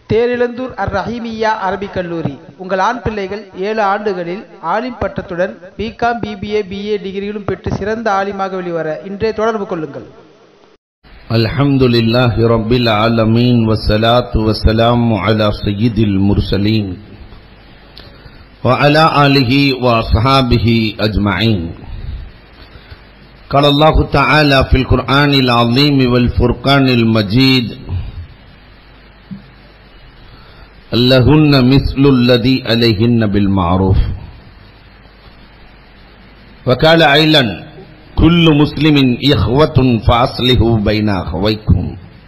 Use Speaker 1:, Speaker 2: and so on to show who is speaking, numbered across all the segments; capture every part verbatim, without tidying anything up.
Speaker 1: தேரிழந்தூர் அர் ரஹீமியா அரபிக் கல்லூரி. உங்கள் ஆண் பிள்ளைகள் ஏழு ஆண்டுகளில் ஆலிம் பட்டத்துடன் பிகாம் பிபிஏ பிஏ டிகிரிகளும் பெற்று சிறந்த ஆலிமாக வெளிவர இன்றே தொடர்பு கொள்ளுங்கள்.
Speaker 2: அல்ஹம்துலில்லாஹி ரப்பில் ஆலமீன் வஸ்ஸலாத்து வஸ்ஸலாமு அலா சய்யிதில் முர்சலீன் வ அலா ஆலிஹி வ அஸ்ஹாபிஹி அஜ்மஈன். قال الله تعالى في القرآن العظيم والفرقان المجيد لهن مثل الذي عليهن بالمعروف. وقال أيضا كل مسلم إخوة فأصلحوا بين أخويكم.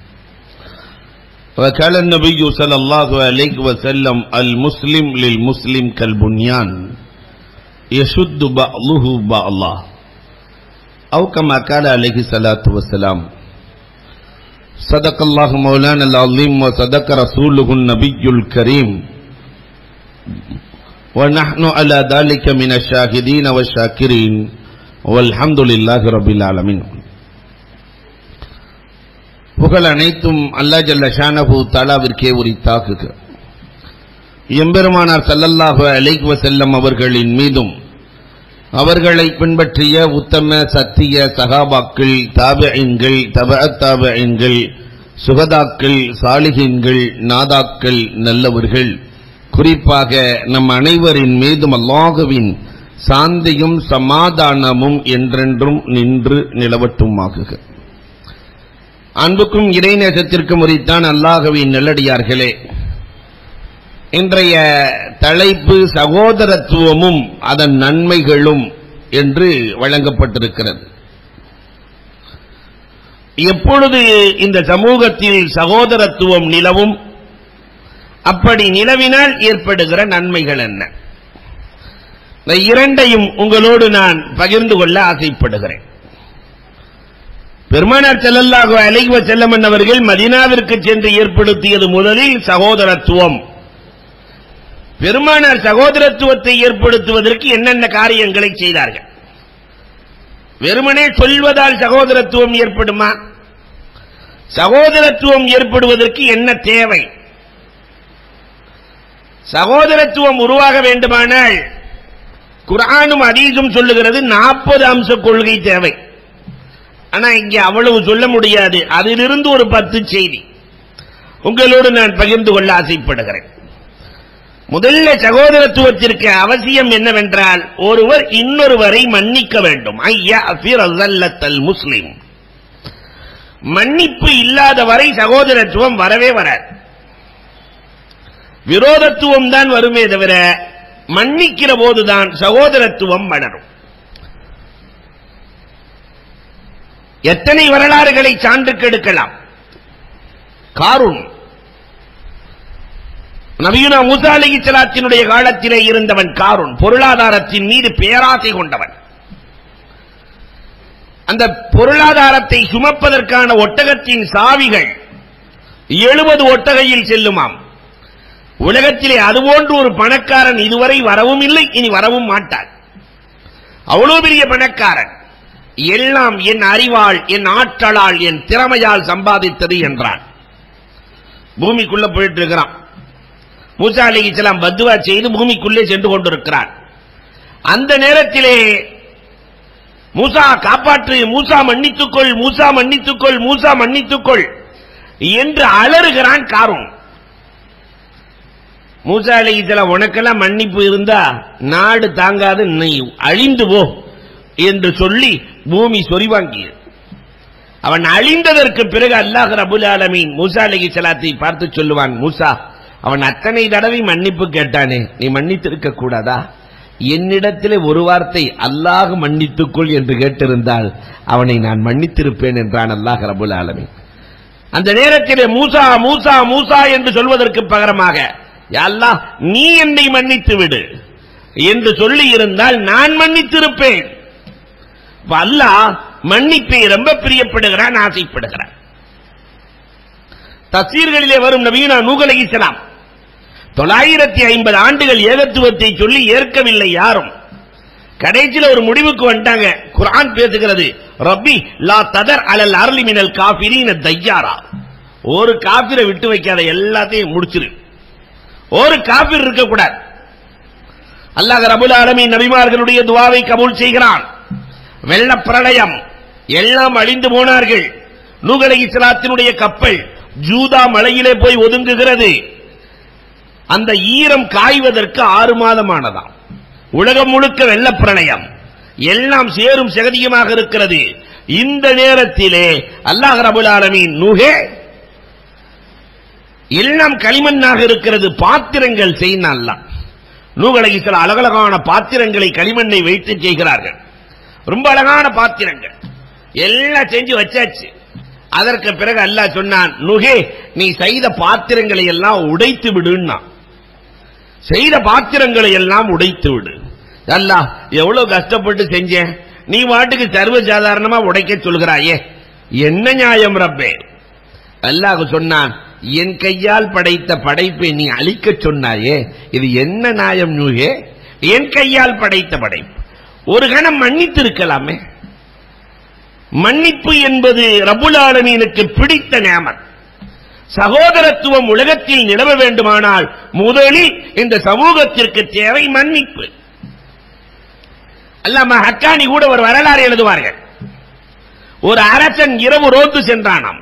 Speaker 2: وقال النبي صلى الله عليه وسلم المسلم للمسلم كالبنيان يشد بعضه بعضا أو كما قال عليه الصلاة والسلام. صدق الله مولانا العظيم وصدق رسوله النبي الكريم ونحن على ذلك من الشاهدين والشاكرين والحمد لله رب العالمين. புகழ் அனைத்தும் அல்லாஹ் ஜல்ல ஷானஹு தஆலாவிற்கே உரித்தாகுக. எம்பெருமானார் ஸல்லல்லாஹு அலைஹி வஸல்லம் அவர்களின் மீதும் அவர்களை பின்பற்றிய உத்தம சத்திய சகாபாக்கள், தாபிஈன்கள், தபஅத் தாபிஈன்கள், சுகதாக்கள், சாலிஹீன்கள், நாதாக்கள், நல்லவர்கள், குறிப்பாக நம் அனைவரின் மீதும் அல்லாஹ்வின் சாந்தியும் சமாதானமும் என்றென்றும் நின்று நிலவட்டுமாகுக. அன்புக்கும் இறைநேசத்திற்கும் உரித்தான் அல்லாஹ்வின் நல்லடியார்களே, இன்றைய தலைப்பு சகோதரத்துவமும் அதன் நன்மைகளும் என்று வழங்கப்பட்டிருக்கிறது. எப்பொழுது இந்த சமூகத்தில் சகோதரத்துவம் நிலவும், அப்படி நிலவினால் ஏற்படுகிற நன்மைகள் என்ன, இந்த இரண்டையும் உங்களோடு நான் பகிர்ந்து கொள்ள ஆசைப்படுகிறேன். பெருமானார் ஸல்லல்லாஹு அலைஹி வஸல்லம் அவர்கள் மதீனாவிற்கு சென்று ஏற்படுத்தியது முதலில் சகோதரத்துவம். பெருமானார் சகோதரத்துவத்தை ஏற்படுத்துவதற்கு என்னென்ன காரியங்களை செய்தார்கள்? வெறுமனே சொல்வதால் சகோதரத்துவம் ஏற்படுமா? சகோதரத்துவம் ஏற்படுவதற்கு என்ன தேவை? சகோதரத்துவம் உருவாக வேண்டுமானால் குர்ஆனும் ஹதீஸும் சொல்லுகிறது நாற்பது அம்ச கொள்கை தேவை. ஆனா இங்கே அவ்வளவு சொல்ல முடியாது. அதிலிருந்து ஒரு பத்து செய்தி உங்களோடு நான் பகிர்ந்து கொள்ள ஆசைப்படுகிறேன். முதல்ல சகோதரத்துவத்திற்கு அவசியம் என்னவென்றால், ஒருவர் இன்னொருவரை மன்னிக்க வேண்டும். முஸ்லிம் மன்னிப்பு இல்லாத வரை சகோதரத்துவம் வரவே வராது. விரோதத்துவம் தான் வருமே தவிர மன்னிக்கிற போதுதான் சகோதரத்துவம் வளரும். எத்தனை வரலாறுகளை சான்றுக்கு எடுக்கலாம். காரூன் நபியுனா மூசா அலைஹிஸ்ஸலாத்தினுடைய காலத்திலே இருந்தவன். காரூன் பொருளாதாரத்தின் மீது பேராசை கொண்டவன். அந்த பொருளாதாரத்தை சுமப்பதற்கான ஒட்டகத்தின் சாவிகள் எழுபது ஒட்டகையில் செல்லுமாம். உலகத்திலே அதுபோன்று ஒரு பணக்காரன் இதுவரை வரவும் இல்லை, இனி வரவும் மாட்டார். அவ்வளவு பெரிய பணக்காரன். எல்லாம் என் அறிவால், என் ஆற்றலால், என் திறமையால் சம்பாதித்தது என்றான். பூமிக்குள்ள போயிட்டு இருக்கிறான். மூசா அலைஹிஸ்ஸலாம் பத்வா செய்து பூமிக்குள்ளே சென்று கொண்டிருக்கிறார். அந்த நேரத்திலே மூசா காப்பாற்று, மூசா மன்னித்துக்கொள், மூசா மன்னித்துக்கொள், மூசா மன்னித்துக்கொள் என்று அலறுகிறான் காரூன். மூசா அலைஹிஸ்ஸலாம், உனக்கெல்லாம் மன்னிப்பு இருந்தா நாடு தாங்காது, நீ அழிந்து போ என்று சொல்லி பூமி சொரிவாங்கியது. அவன் அழிந்ததற்கு பிறகு அல்லாஹ் ரப்புல் ஆலமீன் மூசா அலைஹிஸ்ஸலாத்தை பார்த்து சொல்லுவான், மூசா, அவன் அத்தனை தடவை மன்னிப்பு கேட்டானே, நீ மன்னித்திருக்க கூடாதா? என்னிடத்திலே ஒரு வார்த்தை அல்லாஹ் மன்னித்துக்கொள் என்று கேட்டிருந்தால் அவனை நான் மன்னித்திருப்பேன் என்றான் அல்லாஹ் ரப்புல் ஆலமீன். அந்த நேரத்திலே மூசா மூசா மூசா என்று சொல்வதற்கு பகரமாக, யா அல்லாஹ், நீ என்னை மன்னித்து விடு என்று சொல்லி இருந்தால் நான் மன்னித்திருப்பேன். அல்லாஹ் மன்னிப்பை ரொம்ப பிரியப்படுகிறான், ஆசைப்படுகிறான். தஃசீர்களிலே வரும் நபியுனா நூஹ் அலைஹிஸ்ஸலாம் தொள்ளாயிரத்தி ஐம்பது ஆண்டுகள் ஏகத்துவத்தை சொல்லி ஏற்கவில்லை யாரும். கடைசியில் ஒரு முடிவுக்கு வந்துட்டாங்க. குர்ஆன் பேசுகிறது, ரப்பி லா ததர் அலல் அர்லி மினல் காஃபிரீன தையாரா, ஒரு காபிரை விட்டு வைக்காத, எல்லாத்தையும் முடிச்சிரு. ஒரு காபிர் இருக்கக்கூடாது. அல்லாஹ் ரப்பல் ஆலமீன் நபிமார்களுடைய துஆவை கபூல் செய்கிறான். வெள்ள பிரளயம், எல்லாம் அழிந்து போனார்கள். நூஹ் அலைஹிஸ்ஸலாத்தினுடைய கப்பல் ஜூதா மலையிலே போய் ஒதுங்குகிறது. அந்த ஈரம் காய்வதற்கு ஆறு மாதமானதாம். உலகம் முழுக்க வெள்ள பிரளயம், எல்லாம் சேரும் சகதியுமாக இருக்கிறது. இந்த நேரத்திலே அல்லாஹ் ரப்பல் ஆலமீன், நூஹே எல்லாம் களிமண்ணாக இருக்கிறது, பாத்திரங்கள் செய்யினா. அல்லாஹ் நூஹ் அலைஹிஸ்ஸலாம் அழகழகான பாத்திரங்களை களிமண்ணை வைத்து செய்கிறார்கள். ரொம்ப அழகான பாத்திரங்கள் எல்லாம் செஞ்சு வச்சாச்சு. அதற்கு பிறகு அல்லாஹ் சொன்னான், நூஹே நீ செய்த பாத்திரங்களை எல்லாம் உடைத்து விடுன்னா. செய்த பாத்திரங்களை எல்லாம் உடைத்து விடு. அல்லாஹ் எவ்வளவு கஷ்டப்பட்டு செஞ்சேன், நீ வாட்டுக்கு சர்வ சாதாரணமா உடைக்க சொல்கிறாயே, என்ன நியாயம் ரப்பே? அல்லாஹ் சொன்னான், என் கையால் படைத்த படைப்பை நீ அழிக்க சொன்னாயே, இது என்ன நியாயம் நூஹே? என் கையால் படைத்த படைப்பு ஒரு கணம் மன்னித்து இருக்கலாமே. மன்னிப்பு என்பது ரப்புல் ஆலமீனுக்கு பிடித்த நியமத். சகோதரத்துவம் உலகத்தில் நிலவ வேண்டுமானால் முதலில் இந்த சமூகத்திற்கு தேவை மன்னிப்பு. அல்லாமா ஹக்கானி கூட ஒரு வரலாறு எழுதுவார்கள். ஒரு அரசன் இரவு ரோந்து சென்றானாம்.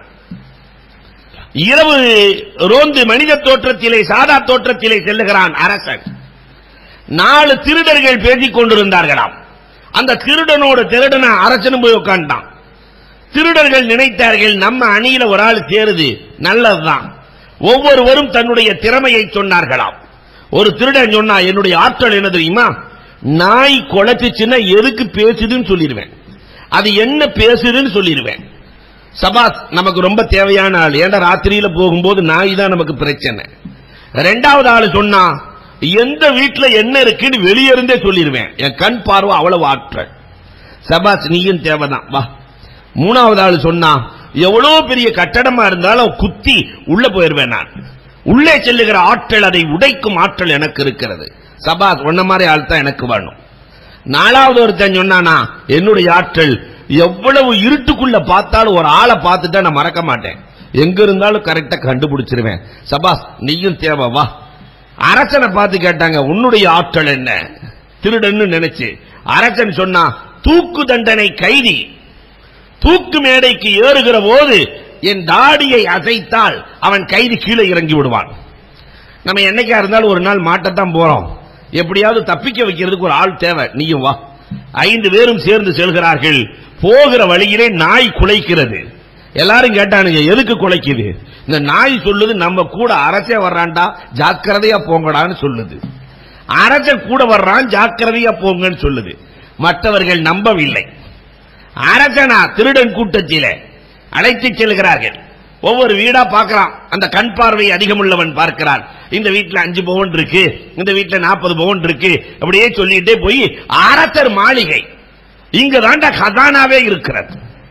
Speaker 2: இரவு ரோந்து மனித தோற்றத்திலே, சாதா தோற்றத்திலே செல்லுகிறான் அரசன். நாலு திருடர்கள் பேசிக் கொண்டிருந்தார்களாம். அந்த திருடனோடு திருடன அரசனும் போய் உட்கார்ந்தான். திருடர்கள் நினைத்தார்கள், நம்ம அணியில ஒரு ஆள் சேருது, நல்லதுதான். ஒவ்வொருவரும் தன்னுடைய திறமையை சொன்னார்களாம். ஒரு திருடன் சொன்னா, என்னுடைய ஆற்றல் என்ன தெரியுமா, நாய் குலைச்சுன்னா எதுக்கு பேசுதுன்னு சொல்லிடுவேன், அது என்ன பேசுதுன்னு சொல்லிடுவேன். சபாஸ், நமக்கு ரொம்ப தேவையான ஆள். ஏன்னா ராத்திரியில போகும்போது நாய் தான் நமக்கு பிரச்சனை. ரெண்டாவது ஆளு சொன்னா, எந்த வீட்டுல என்ன இருக்குன்னு வெளியே இருந்தே சொல்லிடுவேன், என் கண் பார்வை அவ்வளவு ஆற்றல். சபாஸ், நீயும் தேவைதான் வா. மூணாவது ஆளு சொன்னா, எவ்வளவு பெரிய கட்டடமா இருந்தாலும் குத்தி உள்ள போயிருவேன் நான், உள்ளே செல்லுகிற ஆற்றல், அதை உடைக்கும் ஆற்றல் எனக்கு இருக்கிறது. சபாஸ், ஒன்ன மாதிரி ஆள் தான் எனக்கு வேணும். நாலாவது ஒருத்தன் சொன்னானா, என்னுடைய ஆற்றல் எவ்வளவு இருட்டுக்குள்ள பார்த்தாலும் ஒரு ஆளை பார்த்துட்டா நான் மறக்க மாட்டேன், எங்க இருந்தாலும் கரெக்டா கண்டுபிடிச்சிருவேன். சபாஸ், நீயும் தேவை வா. அரசனை பார்த்து கேட்டாங்க, உன்னுடைய ஆற்றல் என்ன? திருடன்னு நினைச்சு அரசன் சொன்னா, தூக்கு தண்டனை கைதி தூக்கு மேடைக்கு ஏறுகிற போது என் தாடியை அசைத்தால் அவன் கைதி கீழே இறங்கி விடுவான். நம்ம என்னைக்கா இருந்தாலும் ஒரு நாள் மாட்டத்தான் போறோம், எப்படியாவது தப்பிக்க வைக்கிறதுக்கு ஒரு ஆள் தேவை, நீயும் வா. ஐந்து பேரும் சேர்ந்து செல்கிறார்கள். போகிற வழியிலே நாய் குலைக்கிறது. எல்லாரும் கேட்டானுங்க, எதுக்கு குலைக்குது? இந்த நாய் சொல்லுது, நம்ம கூட அரசே வர்றான்டா, ஜாக்கிரதையா போங்கடான்னு சொல்லுது. அரசன் கூட வர்றான், ஜாக்கிரதையா போங்கன்னு சொல்லுது. மற்றவர்கள் நம்பவில்லை. அரசனா திருடன் கூட்டத்திலே அழைத்து செல்கிறார்கள். ஒவ்வொரு வீடா பார்க்கிறான். அந்த கண் பார்வை அதிகமுள்ளவன் பார்க்கிறான், இந்த வீட்டுல அஞ்சு பவுன் இருக்கு, இந்த வீட்டுல நாற்பது பவுன் இருக்கு, அப்படியே சொல்லிட்டே போய் அரசர் மாளிகை, இங்க தாண்டா கதானாவே இருக்கிறது.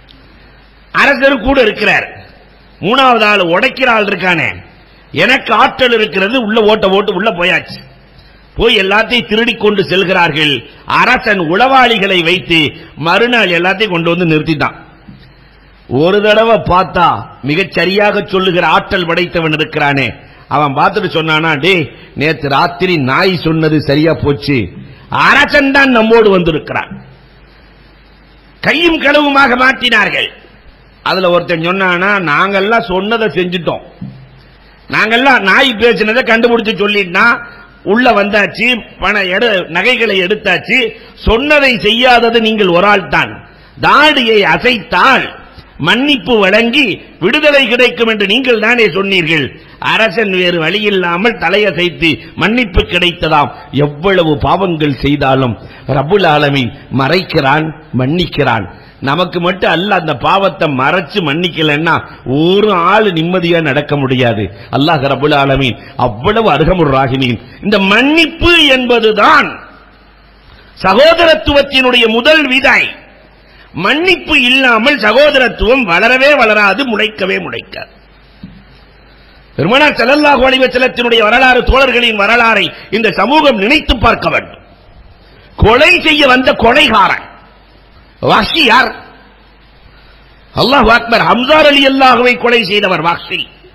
Speaker 2: அரசர் கூட இருக்கிறார். மூணாவது ஆள் உடைக்கிற ஆள் இருக்கானே, எனக்கு ஆற்றல் இருக்கிறது, உள்ள ஓட்ட ஓட்டு உள்ள போயாச்சு. போய் எல்லாத்தையும் திருடி கொண்டு செல்கிறார்கள். அரசன் உளவாளிகளை வைத்து மறுநாள் எல்லாத்தையும் கொண்டு வந்து நிறுத்திட்டான். ஒரு தடவை பார்த்தா மிகச் சரியாக சொல்லுகிற ஆற்றல் படைத்தவன் இருக்கிறானே, அவன் பார்த்துட்டு சொன்னானா, டே நேற்று ராத்திரி நாய் சொன்னது சரியா போச்சு, அரசன் தான் நம்மோடு வந்திருக்கிறான். கையும் களவுமாக மாற்றினார்கள். அதுல ஒருத்தன் சொன்னானா, நாங்கெல்லாம் சொன்னதை செஞ்சுட்டோம், நாங்கெல்லாம் நாய் பேசினதை கண்டுபிடிச்சு சொல்லிட்டா, உள்ள வந்தாச்சு, பண எடு நகைகளை எடுத்தாச்சு, சொன்னதை செய்யாதது நீங்கள் ஒரு ஆள் தான். தாடியை அசைத்தால் மன்னிப்பு வழங்கி விடுதலை கிடைக்கும் என்று நீங்கள் தானே சொன்னீர்கள். அரசன் வேறு வழியில்லாமல் தலையசைத்து மன்னிப்பு கிடைத்ததாம். எவ்வளவு பாவங்கள் செய்தாலும் ரப்புல் ஆலமீன் மறைக்கிறான், மன்னிக்கிறான். நமக்கு மட்டும் அல்ல அந்த பாவத்தை மறைச்சு மன்னிக்கலன்னா ஒரு ஆள் நிம்மதியா நடக்க முடியாது. அல்லாஹ் ரப்புல் ஆலமீன் அவ்வளவு அர்ஹமுர் ராஹிமீன். இந்த மன்னிப்பு என்பதுதான் சகோதரத்துவத்தினுடைய முதல் விதை. மன்னிப்பு இல்லாமல் சகோதரத்துவம் வளரவே வளராது, முளைக்கவே முளைக்காது. பெருமானார் ஸல்லல்லாஹு அலைஹி வஸல்லத்தினுடைய வரலாறு, தோழர்களின் வரலாறை இந்த சமூகம் நினைத்து பார்க்க வேண்டும். கொலை செய்ய வந்த கொலைகாரன் வஹ்ஷி யார்? அல்லாஹ் அக்பர். ஹம்ஸா ரலியல்லாஹுவை கொலை செய்தவர் வஹ்ஷி.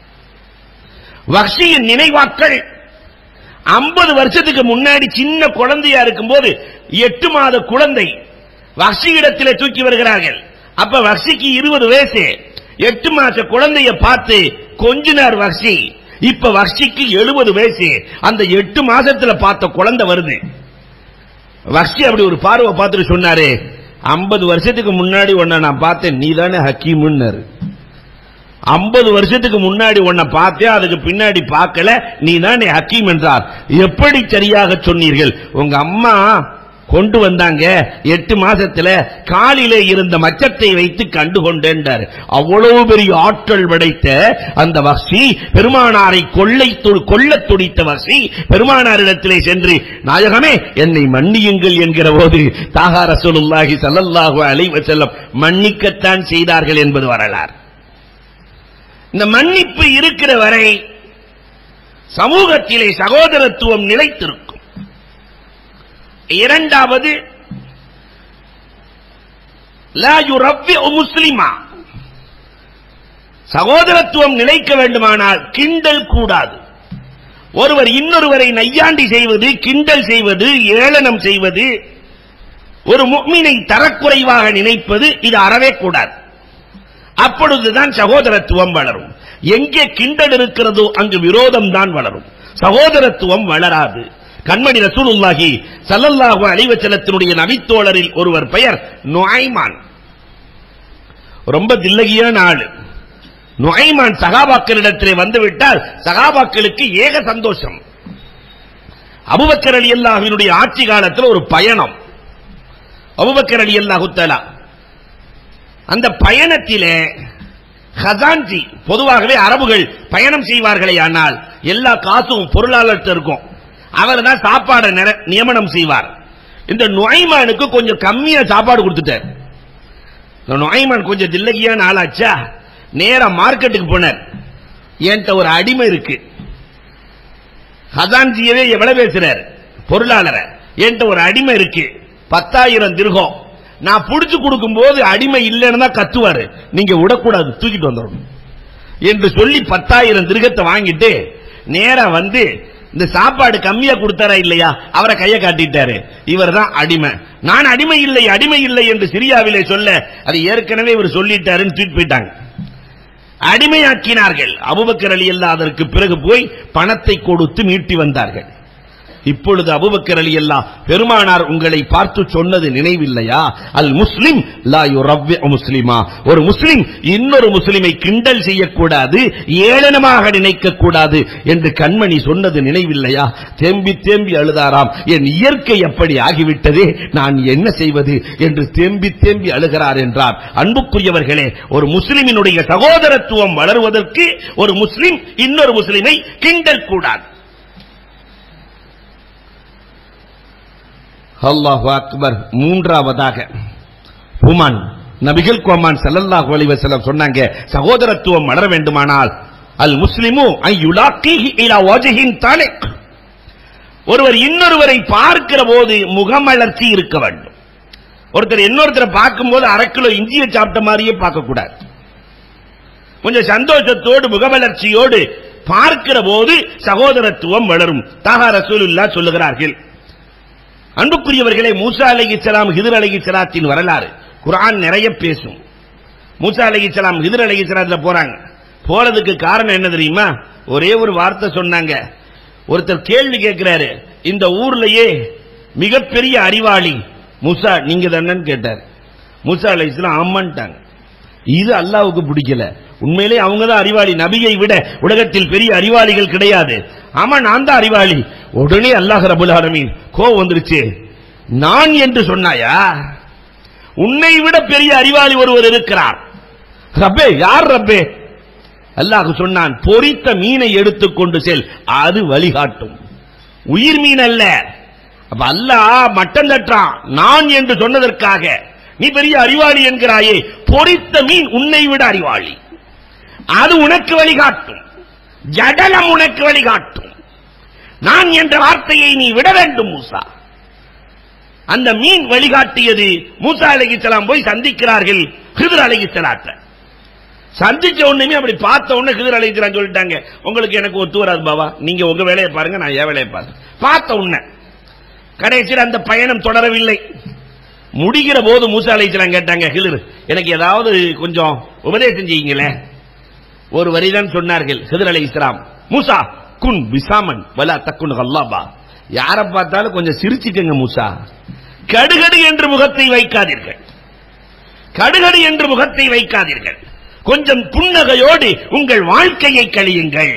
Speaker 2: வஹ்ஷியின் நினைவாக்கள் ஐம்பது வருஷத்துக்கு முன்னாடி சின்ன குழந்தையா இருக்கும்போது எட்டு மாத குழந்தை வஹ்ஷி இடத்திலே தூக்கி வருகிறார்கள். அப்ப வஹ்ஷிக்கு இருபது வயசு. எட்டு மாச குழந்தைய பார்த்து கொஞ்சினார் வஹ்ஷி. இப்ப வஹ்ஷிக்கு எழுபது வயசு. அந்த எட்டு மாசத்துல பார்த்த குழந்தை வருது. வஹ்ஷி அப்படி ஒரு பார்வை பார்த்துட்டு சொன்னாரு, ஐம்பது வருஷத்துக்கு முன்னாடி உன்னை நான் பார்த்தேன், நீ தானே ஹக்கீம்னாரு. ஐம்பது வருஷத்துக்கு முன்னாடி உன்னை பார்த்தேன், அதுக்கு பின்னாடி பார்க்கல, நீ தானே ஹக்கீம் என்றார். எப்படி சரியாக சொன்னீர்கள்? உங்க அம்மா கொண்டு வந்தாங்க, எட்டு மாசத்துல காலிலே இருந்த மச்சத்தை வைத்து கண்டு கொண்டேன்றார். அவ்வளவு பெரிய ஆற்றல் படைத்த அந்த வஹ்ஷி, பெருமானாரை கொள்ளை கொல்ல துடித்த வஹ்ஷி பெருமானாரிடத்திலே சென்று, நாயகமே என்னை மன்னியுங்கள் என்கிற போது தாஹா ரசூலுல்லாஹி ஸல்லல்லாஹு அலைஹி வஸல்லம் மன்னிக்கத்தான் செய்தார்கள் என்பது வரலாறு. இந்த மன்னிப்பு இருக்கிற வரை சமூகத்திலே சகோதரத்துவம் நிலைத்திருக்கும். இரண்டாவது, லா யுரவ்விஉ முஸ்லிமா, சகோதரத்துவம் நிலைக்க வேண்டுமானால் கிண்டல் கூடாது. ஒருவர் இன்னொருவரை நையாண்டி செய்வது, கிண்டல் செய்வது, ஏளனம் செய்வது, ஒரு முஃமினை தரக்குறைவாக நினைப்பது, இது அறவே கூடாது. அப்பொழுதுதான் சகோதரத்துவம் வளரும். எங்கே கிண்டல் இருக்கிறதோ அங்கு விரோதம் தான் வளரும், சகோதரத்துவம் வளராது. கண்மணி ரசூலுல்லாஹி ஸல்லல்லாஹு அலைஹி வஸல்லத்தினுடைய நபித்தோழரில் ஒருவர் பெயர் நுஐமான். ரொம்ப தில்லகியான ஆளு. நுஐமான் சகாபாக்களிடத்திலே வந்துவிட்டால் சகாபாக்களுக்கு ஏக சந்தோஷம். அபூபக்கர் ரலியல்லாஹு அன்ஹுவினுடைய ஆட்சி காலத்தில் ஒரு பயணம். அபூபக்கர் ரலியல்லாஹு தஆலா அந்த பயணத்திலே ஹசான்ஜி, பொதுவாகவே அரபுகள் பயணம் செய்வார்களே ஆனால் எல்லா காசும் பொருளாளர்கிட்ட இருக்கும், அவர் தான் சாப்பாடு நியமனம் செய்வார். இந்த நுஐமானுக்கு கொஞ்சம் கம்மியா சாப்பாடு கொடுத்துட்டார். நுஐமான் கொஞ்சம் தில்லகியான ஆளாச்சா, நேரா மார்க்கெட்டுக்கு போனார். என்கிட்ட ஒரு அடிமை இருக்கு. ஹசான்ஜியவே எவ்வளவு பேசுறார், பொருளாளர், என்கிட்ட ஒரு அடிமை இருக்கு, பத்தாயிரம் திர்ஹம். நான் புடிச்சு கொடுக்கும் போது அடிமை இல்லைன்னு தான் கத்துவாரு, நீங்க விடக்கூடாது, தூக்கிட்டு வந்துடணும் என்று சொல்லி பத்தாயிரம் திர்ஹத்தை வாங்கிட்டு நேரா வந்து இந்த சாப்பாடு கம்மியா கொடுத்தாரா இல்லையா, அவரை கைய காட்டிட்டாரு. இவர் தான் அடிமை. நான் அடிமை இல்லை, அடிமை இல்லை என்று சிரியாவிலே சொல்ல, அது ஏற்கனவே இவர் சொல்லிட்டாருன்னு தூக்கி போயிட்டாங்க. அடிமையாக்கினார்கள். அபூபக்கர் ரலியல்லாஹு அதற்கு பிறகு போய் பணத்தை கொடுத்து மீட்டி வந்தார்கள். இப்பொழுது அபூபக்கர் ரலியல்லாஹு பெருமானார் உங்களை பார்த்து சொன்னது நினைவில்லையா, அல் முஸ்லிம் லா யுரவ்விஉ முஸ்லிமா, ஒரு முஸ்லிம் இன்னொரு முஸ்லிமை கிண்டல் செய்யக்கூடாது, ஏளனமாக நினைக்க கூடாது என்று கண்மணி சொன்னது நினைவில்லையா? தேம்பி தேம்பி அழுதாராம். என் இயற்கை அப்படி ஆகிவிட்டதே, நான் என்ன செய்வது என்று தேம்பி தேம்பி அழுகிறார் என்றார். அன்புக்குரியவர்களே, ஒரு முஸ்லிமினுடைய சகோதரத்துவம் வளருவதற்கு ஒரு முஸ்லிம் இன்னொரு முஸ்லிமை கிண்டல் கூடாது. அல்லாஹு அக்பர். மூன்றாவதாக உமான் நபிகள் கோமான் ஸல்லல்லாஹு அலைஹி வஸல்லம் சொன்னாங்க, சகோதரத்துவம் வளர வேண்டுமானால் அல் முஸ்லிமு ஐ யுலாக்கிஹி இலா வஜ்ஹின் தாலிக், ஒருவர் இன்னொருவரை பார்க்கிற போது முகமலர்ச்சி இருக்க வேண்டும். ஒருத்தர் இன்னொருத்தரை பார்க்கும்போது அரை கிலோ இஞ்சியை சாப்பிட்ட மாதிரியே பார்க்க கூடாது. கொஞ்சம் சந்தோஷத்தோடு முகமலர்ச்சியோடு பார்க்கிற போது சகோதரத்துவம் வளரும். தாஹா ரசூலுல்லாஹ் சொல்லுகிறார்கள். அன்புக்குரியவர்களே, மூசா அலைஹிஸ்ஸலாம் ஹிதர் அலைஹிஸ்ஸலாத்தின் வரலாறு குர்ஆன் நிறைய பேசும். மூசா அலைஹிஸ்ஸலாம் ஹிதர் அலைஹிஸ்ஸலாத்துல போறாங்க. போறதுக்கு காரணம் என்ன தெரியுமா? ஒரே ஒரு வார்த்தை சொன்னாங்க. ஒருத்தர் கேள்வி கேட்கிறாரு, இந்த ஊர்லயே மிகப்பெரிய அறிவாளி மூசா நீங்க தானேன்னு கேட்டார். மூசா அலைஹிஸ்ஸலாம் ஆமான்ட்டாங்க. இது அல்லாஹ்வுக்கு பிடிக்கல. உண்மையிலே அவங்க தான் அறிவாளி, நபியை விட உலகத்தில் பெரிய அறிவாளிகள் கிடையாது. ஆமா, நான் தான் அறிவாளி. உடனே அல்லாஹ் ரப்பல் ஆலமீன் கோவம் வந்துருச்சு. நான் என்று சொன்னாயா? உன்னை விட பெரிய அறிவாளி ஒருவர் இருக்கிறார். ரப்பே, யார் ரப்பே? அல்லாஹ் சொன்னான், பொரித்த மீனை எடுத்துக்கொண்டு செல், அது வழிகாட்டும். உயிர் மீன் அல்ல. அப்ப அல்லாஹ் மட்டம் தட்டான். நான் என்று சொன்னதற்காக நீ பெரிய அறிவாளி என்கிறாயே, பொரித்த மீன் உன்னை விட அறிவாளி, அது உனக்கு வழிகாட்டும். ஜடலம் உனக்கு வழிகாட்டும். நான் என்ற வார்த்தையை நீ விட வேண்டும் மூசா. அந்த மீன் வழிகாட்டியது. மூசா அலைஹிஸ்ஸலாம் போய் சந்திக்கிறார்கள் ஹிதர் அலைஹிஸ்ஸலாத்தை. சந்திச்ச உடனே அப்படி பார்த்த உடனே கிதிர் அலைஹிஸ்ஸலாம் சொல்லிட்டாங்க, உங்களுக்கு எனக்கு ஒத்து வராது பாவா, நீங்க உங்க வேலையை பாருங்க, நான் என் வேலையை பாருங்க. பார்த்த உடனே கடைசியில் அந்த பயணம் தொடரவில்லை. முடிகிற போது மூசா அலைஹிஸ்ஸலாம் கேட்டாங்க, கிதிர் எனக்கு ஏதாவது கொஞ்சம் உபதேசம் செய்யுங்களே. ஒரு வரிதான் சொன்னார்கள் கிதிர் அலைஹிஸ்ஸலாம், மூசா குன் பிசாமன் வலா தக்குன் கல்லாபா, யாரை பார்த்தாலும் கொஞ்சம் சிரிச்சுக்கங்க மூசா, கடுகடு என்று முகத்தை வைக்காதீர்கள், கடுகடு என்று முகத்தை வைக்காதீர்கள், கொஞ்சம் புன்னகையோடு உங்கள் வாழ்க்கையை கழியுங்கள்.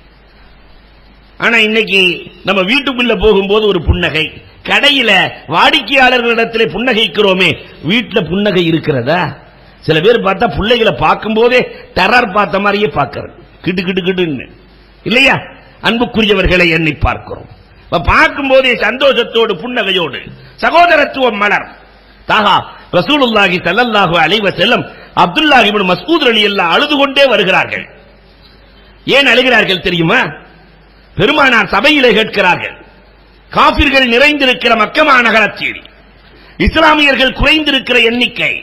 Speaker 2: ஆனா இன்னைக்கு நம்ம வீட்டுக்குள்ள போகும்போது ஒரு புன்னகை, கடையில வாடிக்கையாளர்களிடத்திலே புன்னகைக்கிறோமே, வீட்டுல புன்னகை இருக்கிறதா? சில பேர் பார்த்தா பிள்ளைகளை பார்க்கும் போதே டெரர் பார்த்த மாதிரியே பார்க்கிறது, கிட்டு கிட்டு கிட்டுன்னு இல்லையா? அன்புக்குரியவர்களை எண்ணி பார்க்கிறோம், பார்க்கும் போதே சந்தோஷத்தோடு புன்னகையோடு சகோதரத்துவம் மலர். தாகா ரசூலுல்லாஹி ஸல்லல்லாஹு அலைஹி வஸல்லம் அப்துல்லாஹ் இப்னு மஸ்ஊத் ரலியல்லாஹு அழுது கொண்டே வருகிறார்கள். ஏன் அழுகிறார்கள் தெரியுமா? பெருமானார் சபையிலே கேட்கிறார்கள், காபிர்கள் நிறைந்திருக்கிற மக்கா நகரத்தில் இஸ்லாமியர்கள் குறைந்திருக்கிற எண்ணிக்கை.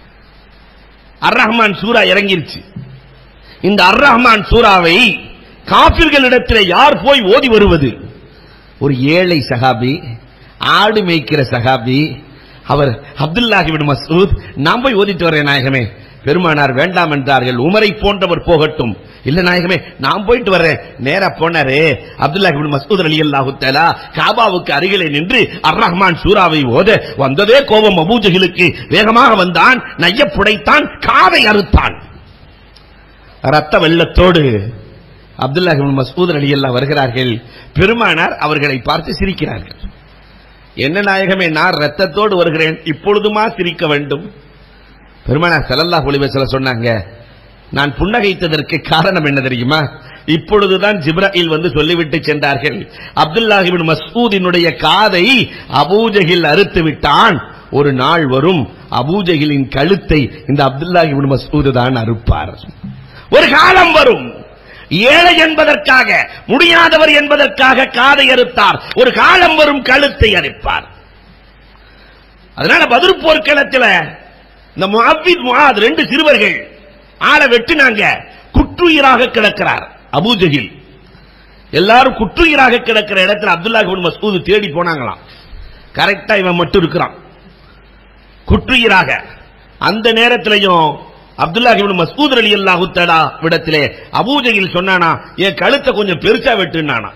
Speaker 2: அர் ரஹ்மான் சூரா இறங்கிருச்சு. இந்த அர் ரஹ்மான் சூராவை காபிர்களிடத்தில் யார் போய் ஓதி வருவது? ஒரு ஏழை சஹாபி, ஆடு மேய்க்கிற சஹாபி, அவர் அப்துல்லாஹ் இப்னு மஸ்ஊத், நான் போய் ஓதிட்டு வரேன் நாயகமே. பெருமானார் வேண்டாம் என்றார்கள். உமரை போன்றவர் போகட்டும். இல்ல நாயகமே நான் போயிட்டு வர்றேன். நேரா போனாரு. அப்துல்லாஹ் இப்னு மஸ்ஊத் ரலியல்லாஹு தஆலா காபாவுக்கு அருகிலே நின்று அர் ரஹ்மான் சூராவை ஓத வந்ததே கோபம் அபூஜஹலுக்கு. வேகமாக வந்தான், நைய புடைத்தான், காதை அறுத்தான். ரத்த வெள்ளத்தோடு அப்துல்லாஹ் இப்னு மஸ்ஊத் ரலியல்லாஹு வருகிறார்கள். பெருமானார் அவர்களை பார்த்து சிரிக்கிறார்கள். என்ன நாயகமே, நான் ரத்தத்தோடு வருகிறேன், இப்பொழுதுமா சிரிக்க வேண்டும்? பெருமானார் ஸல்லல்லாஹு அலைஹி வஸல்லம் சொன்னாங்க, நான் புன்னகைத்ததற்கு காரணம் என்ன தெரியுமா? இப்பொழுதுதான் ஜிப்ராயில் வந்து சொல்லிவிட்டு சென்றார்கள், அப்துல்லாஹ் இப்னு மஸ்ஊதினுடைய காதை அபூஜஹில் அறுத்து விட்டான். ஒரு நாள் வரும், அபூஜஹிலின் கழுத்தை இந்த அப்துல்லாஹ் இப்னு மஸ்ஊத் தான் அறுப்பார். ஒரு காலம் வரும், ஏழை என்பதற்காக, முடியாதவர் என்பதற்காக காதை அறுத்தார். ஒரு காலம் வரும், கழுத்தை அறுப்பார். அதனால பத்ர் போர்க்களத்தில் இந்த முஅவ்வித் முஆத் ரெண்டு சிறுவர்கள் ஆளை வெட்டினாங்க. குற்றுயிராக கிடக்கிறார் அபூஜஹில். எல்லாரும் குற்றுயிராக கிடக்கிற இடத்துல அப்துல்லாஹ் இப்னு மஸ்ஊத் தேடி போனாங்களாம். கரெக்டா இவன் மட்டும் இருக்கிறான் குற்றுயிராக. அந்த நேரத்திலையும் அப்துல்லாஹ் இப்னு மஸ்ஊத் ரலியல்லாஹு தஆலா விடத்திலே அபூஜஹில் சொன்னானா, என் கழுத்தை கொஞ்சம் பெருசா வெட்டுனானா.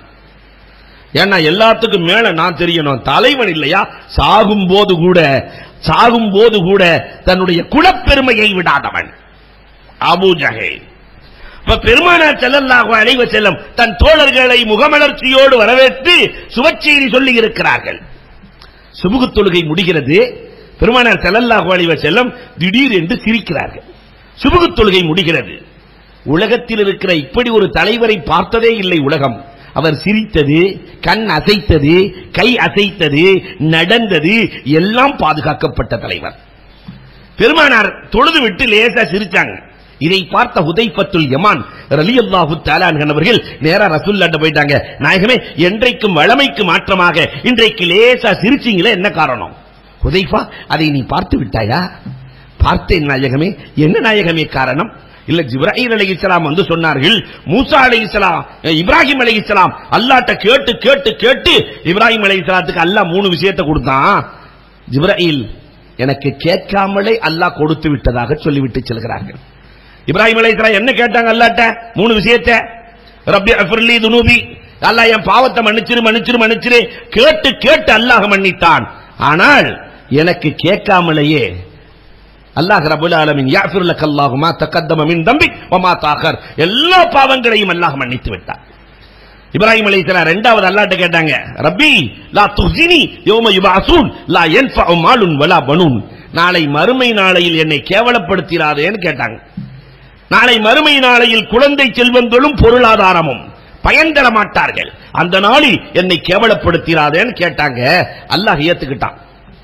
Speaker 2: ஏன்னா எல்லாத்துக்கும் மேல நான் தெரியணும், தலைவன் இல்லையா? சாகும் போது கூட சாகும் போது கூட தன்னுடைய குலப்பெருமையை விடாதவன் அபூஜஹில். பெருமானார் ஸல்லல்லாஹு அலைஹி வஸல்லம் தன் தோழர்களை முகமலர்ச்சியோடு வரவேற்று சுபச்செய்தி சொல்லி இருக்கிறார்கள். சுபுகு தொழுகை முடிகிறது. பெருமானார் ஸல்லல்லாஹு அலைஹி வஸல்லம் திடீர் என்று சிரிக்கிறார்கள். சுபுகு தொழுகை முடிகிறது. உலகத்தில் இருக்கிற இப்படி ஒரு தலைவரை பார்த்ததே இல்லை உலகம். அவர் சிரித்தது, கண் அசைத்தது, கை அசைத்தது, நடந்தது எல்லாம் பாதுகாக்கப்பட்ட தலைவர். பெருமானார் தொழுது விட்டு லேசா சிரிச்சாங்க. இதை பார்த்த ஹுதைஃபத்துல் யமான் ரலியல்லாஹு தஆலா அவர்கள் நேரா ரசூலுல்லாஹ்ட்ட போயிட்டாங்க. நாயகமே, என்றைக்கும் வழமைக்கு மாற்றமாக இன்றைக்கு லேசா சிரிச்சீங்களே, என்ன காரணம்? ஹுதைஃபா, அதை நீ பார்த்து விட்டாயா? பார்த்தேன் நாயகமே. என்ன நாயகமே காரணம்? இல்ல, ஜிப்ராயில் அலைஹிஸ்ஸலாம் வந்து சொன்னார்கள், மூசா அலைஹிஸ்ஸலாம், இப்ராஹிம் அலைஹிஸ்ஸலாம் அல்லாஹ்ட்ட கேட்டு கேட்டு கேட்டு இப்ராஹிம் அலைஹிஸ்ஸலாத்துக்கு அல்லாஹ் மூணு விஷயத்தை கொடுத்தான். ஜிப்ராயில் எனக்கு கேட்காமலே அல்லாஹ் கொடுத்து விட்டதாக சொல்லிவிட்டு செல்கிறார்கள். இப்ராஹிம் அலைஹிஸ்ஸலாம் என்ன கேட்டாங்க அல்லாஹ்ட்ட? மூணு விஷயத்தை. ரப்பி அஃபிர்லி துனூபி, அல்லாஹ் என் பாவத்தை மன்னிச்சிரு மன்னிச்சிரு மன்னிச்சிரு கேட்டு கேட்டு அல்லாஹ் மன்னித்தான். ஆனால் எனக்கு கேட்காமலேயே அல்லாஹ் ரப்பல் ஆலமீன் யாஃபிர் லக்கல்லாஹு மா தகத்தம மின் தம்பிக் வ மா தஅக்கர், எல்லா பாவங்களையும் அல்லாஹ் மன்னித்து விட்டார். இப்ராஹிம் அலைஹிஸ்ஸலாம் இரண்டாவது அல்லாஹ்ட்ட கேட்டாங்க, ரப்பி லா துஹ்ஸினி யௌம யுபஅஸூன் லா யன்ஃபஉ மாலுன் வலா பனூன், நாளை மறுமை நாளையில் என்னை கேவலப்படுத்திராதேன்னு கேட்டாங்க. நாளை மறுமை நாளையில் குழந்தை செல்வங்களும் பொருளாதாரமும் பயன் தர மாட்டார்கள், அந்த நாளில் என்னை கேவலப்படுத்திராதேன்னு கேட்டாங்க. அல்லாஹ் ஏத்துக்கிட்டான்.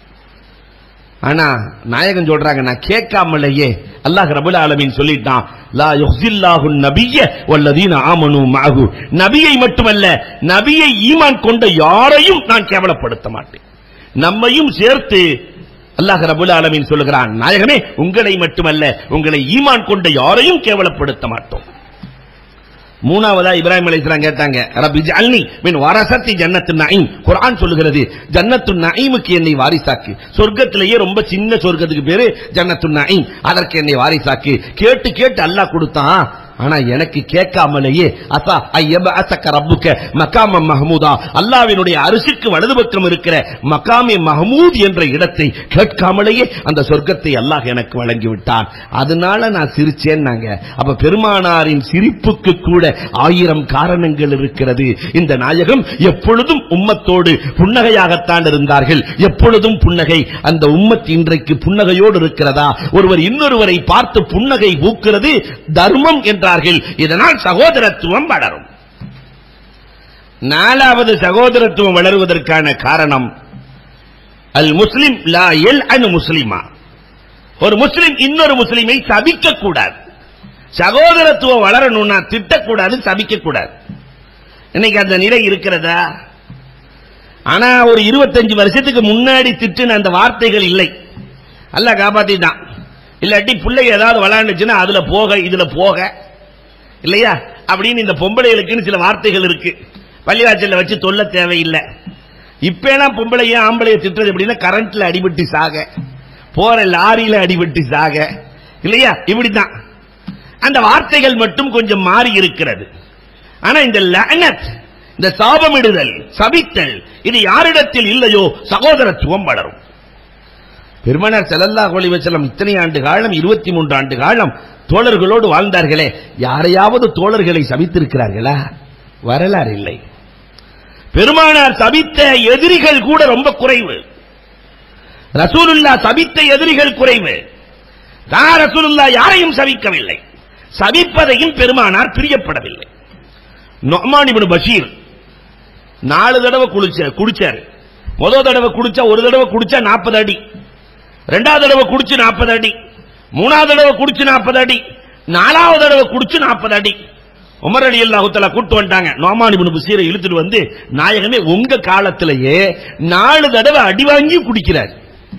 Speaker 2: ஆனா நாயகன் சொல்றாங்க, நான் கேட்காமலேயே அல்லாஹ் ரப்பல் ஆலமீன் சொல்லிட்டான், லா யுஹ்ஸில்லாஹு நபிய்ய வல்லதீன ஆமனூ மஅஹு, நபியை மட்டுமல்ல நபியை ஈமான் கொண்ட யாரையும் நான் கேவலப்படுத்த மாட்டேன். நம்மையும் சேர்த்து அல்லாஹ் ரப்பல் ஆலமீன் சொல்லுகிறான், நாயகமே உங்களை மட்டுமல்ல உங்களை ஈமான் கொண்ட யாரையும் கேவலப்படுத்த மாட்டோம். மூணாவதா இப்ராஹிம் அலைஹிஸ்ஸலாம் கேட்டாங்க, ரப்பி ஜஅல்னி மின் வரஸத்தி ஜன்னத்துன் நஈம். குர்ஆன் சொல்லுகிறது ஜன்னத்துன் நஈமுக்கு என்னை வாரிசாக்கு. சொர்க்கத்திலேயே ரொம்ப சின்ன சொர்க்கத்துக்கு பேரு ஜன்னத்துன் நஈம். அதற்கு என்னை வாரிசாக்கு. கேட்டு கேட்டு அல்லாஹ் கொடுத்தான். ஆனா எனக்கு கேட்காமலேயே அசா ஐயபஅஸக ரப்புக மகாம மஹ்மூதா, அல்லாஹ்வினுடைய அரிசிக்கு வலது பக்கம் இருக்கிற மகாமே மஹ்மூத் என்ற இடத்தை கேட்காமலேயே அந்த சொர்க்கத்தை அல்லாஹ் எனக்கு வழங்கி விட்டான். அதனால நான் சிரிச்சேன்னாங்க. அப்ப பெருமானாரின் சிரிப்புக்கு கூட ஆயிரம் காரணங்கள் இருக்கிறது. இந்த நாயகம் எப்பொழுதும் உம்மத்தோடு புன்னகையாகத்தான் இருந்தார்கள். எப்பொழுதும் புன்னகை. அந்த உம்மத் இன்றைக்கு புன்னகையோடு இருக்கிறதா? ஒருவர் இன்னொருவரை பார்த்து புன்னகை பூக்கிறது தர்மம் என்ற இதனால் சகோதரத்துவம் வளரும். நாலாவது சகோதரத்துவம் வளருவதற்கான காரணம் அல் முஸ்லிம் லா யல்அனு முஸ்லிமா. ஒரு முஸ்லிம் இன்னொரு முஸ்லிமை சபிக்க கூடாது. சகோதரத்துவம் வளரணும்னா திட்டக்கூடாது, சபிக்க கூடாது. இன்னைக்கு அந்த நிலை இருக்கிறதா? ஆனா ஒரு இருபத்தஞ்சு வருஷத்துக்கு முன்னாடி திட்டுன அந்த வார்த்தைகள் இல்லை. அல்லாஹ் காப்பாத்திட்டான். இல்லாட்டி பிள்ளை ஏதாவது விளையாண்டுச்சுன்னா அதுல போக இதுல போக இல்லையா அப்படின்னு இந்த பொம்பளைகளுக்குன்னு சில வார்த்தைகள் இருக்கு. பள்ளிவாசல்ல வச்சு தொல்ல தேவையில்லை. இப்ப எல்லாம் பொம்பளைய ஆம்பளைய திட்டுறது எப்படின்னா கரண்ட்ல அடிபட்டு சாக, போற லாரியில அடிபட்டு சாக, இல்லையா? இப்படித்தான். அந்த வார்த்தைகள் மட்டும் கொஞ்சம் மாறி இருக்கிறது. ஆனா இந்த லஅனத், இந்த சாபமிடுதல், சபித்தல், இது யாரிடத்தில் இல்லையோ சகோதரத்துவம் வளரும். பெருமானார் ஸல்லல்லாஹு அலைஹி வஸல்லம் இத்தனை ஆண்டு காலம், இருபத்தி மூன்று ஆண்டு காலம் தோழர்களோடு வாழ்ந்தார்களே, யாரையாவது தோழர்களை சபித்திருக்கிறார்களா? வரலாறு இல்லை. பெருமானார் சபித்த எதிரிகள் கூட ரொம்ப குறைவு. ரசூலுல்லாஹ் சபித்த எதிரிகள் குறைவு. தான் ரசூலுல்லாஹ் யாரையும் சபிக்கவில்லை. சபிப்பதையும் பெருமானார் பிரியப்படவில்லை. நுஅமான் இப்னு பஷீர் நாலு தடவை குளிச்ச குடிச்சாரு. முதல் தடவை குடிச்சா ஒரு தடவை குடிச்சா நாற்பது அடி, ரெண்டாவது தடவை குடிச்சு நாற்பது அடி, மூணாவது தடவை குடிச்சு நாற்பது அடி, நாலாவது தடவை குடிச்சு நாற்பது அடி. உமர் ரலியல்லாஹு தஆலா கூட்டு வந்துட்டாங்க. நுஅமான் இப்னு பஷீரை இழுத்துட்டு வந்து, நாயகமே உங்க காலத்திலேயே நாலு தடவை அடி வாங்கி குடிக்கிறார்,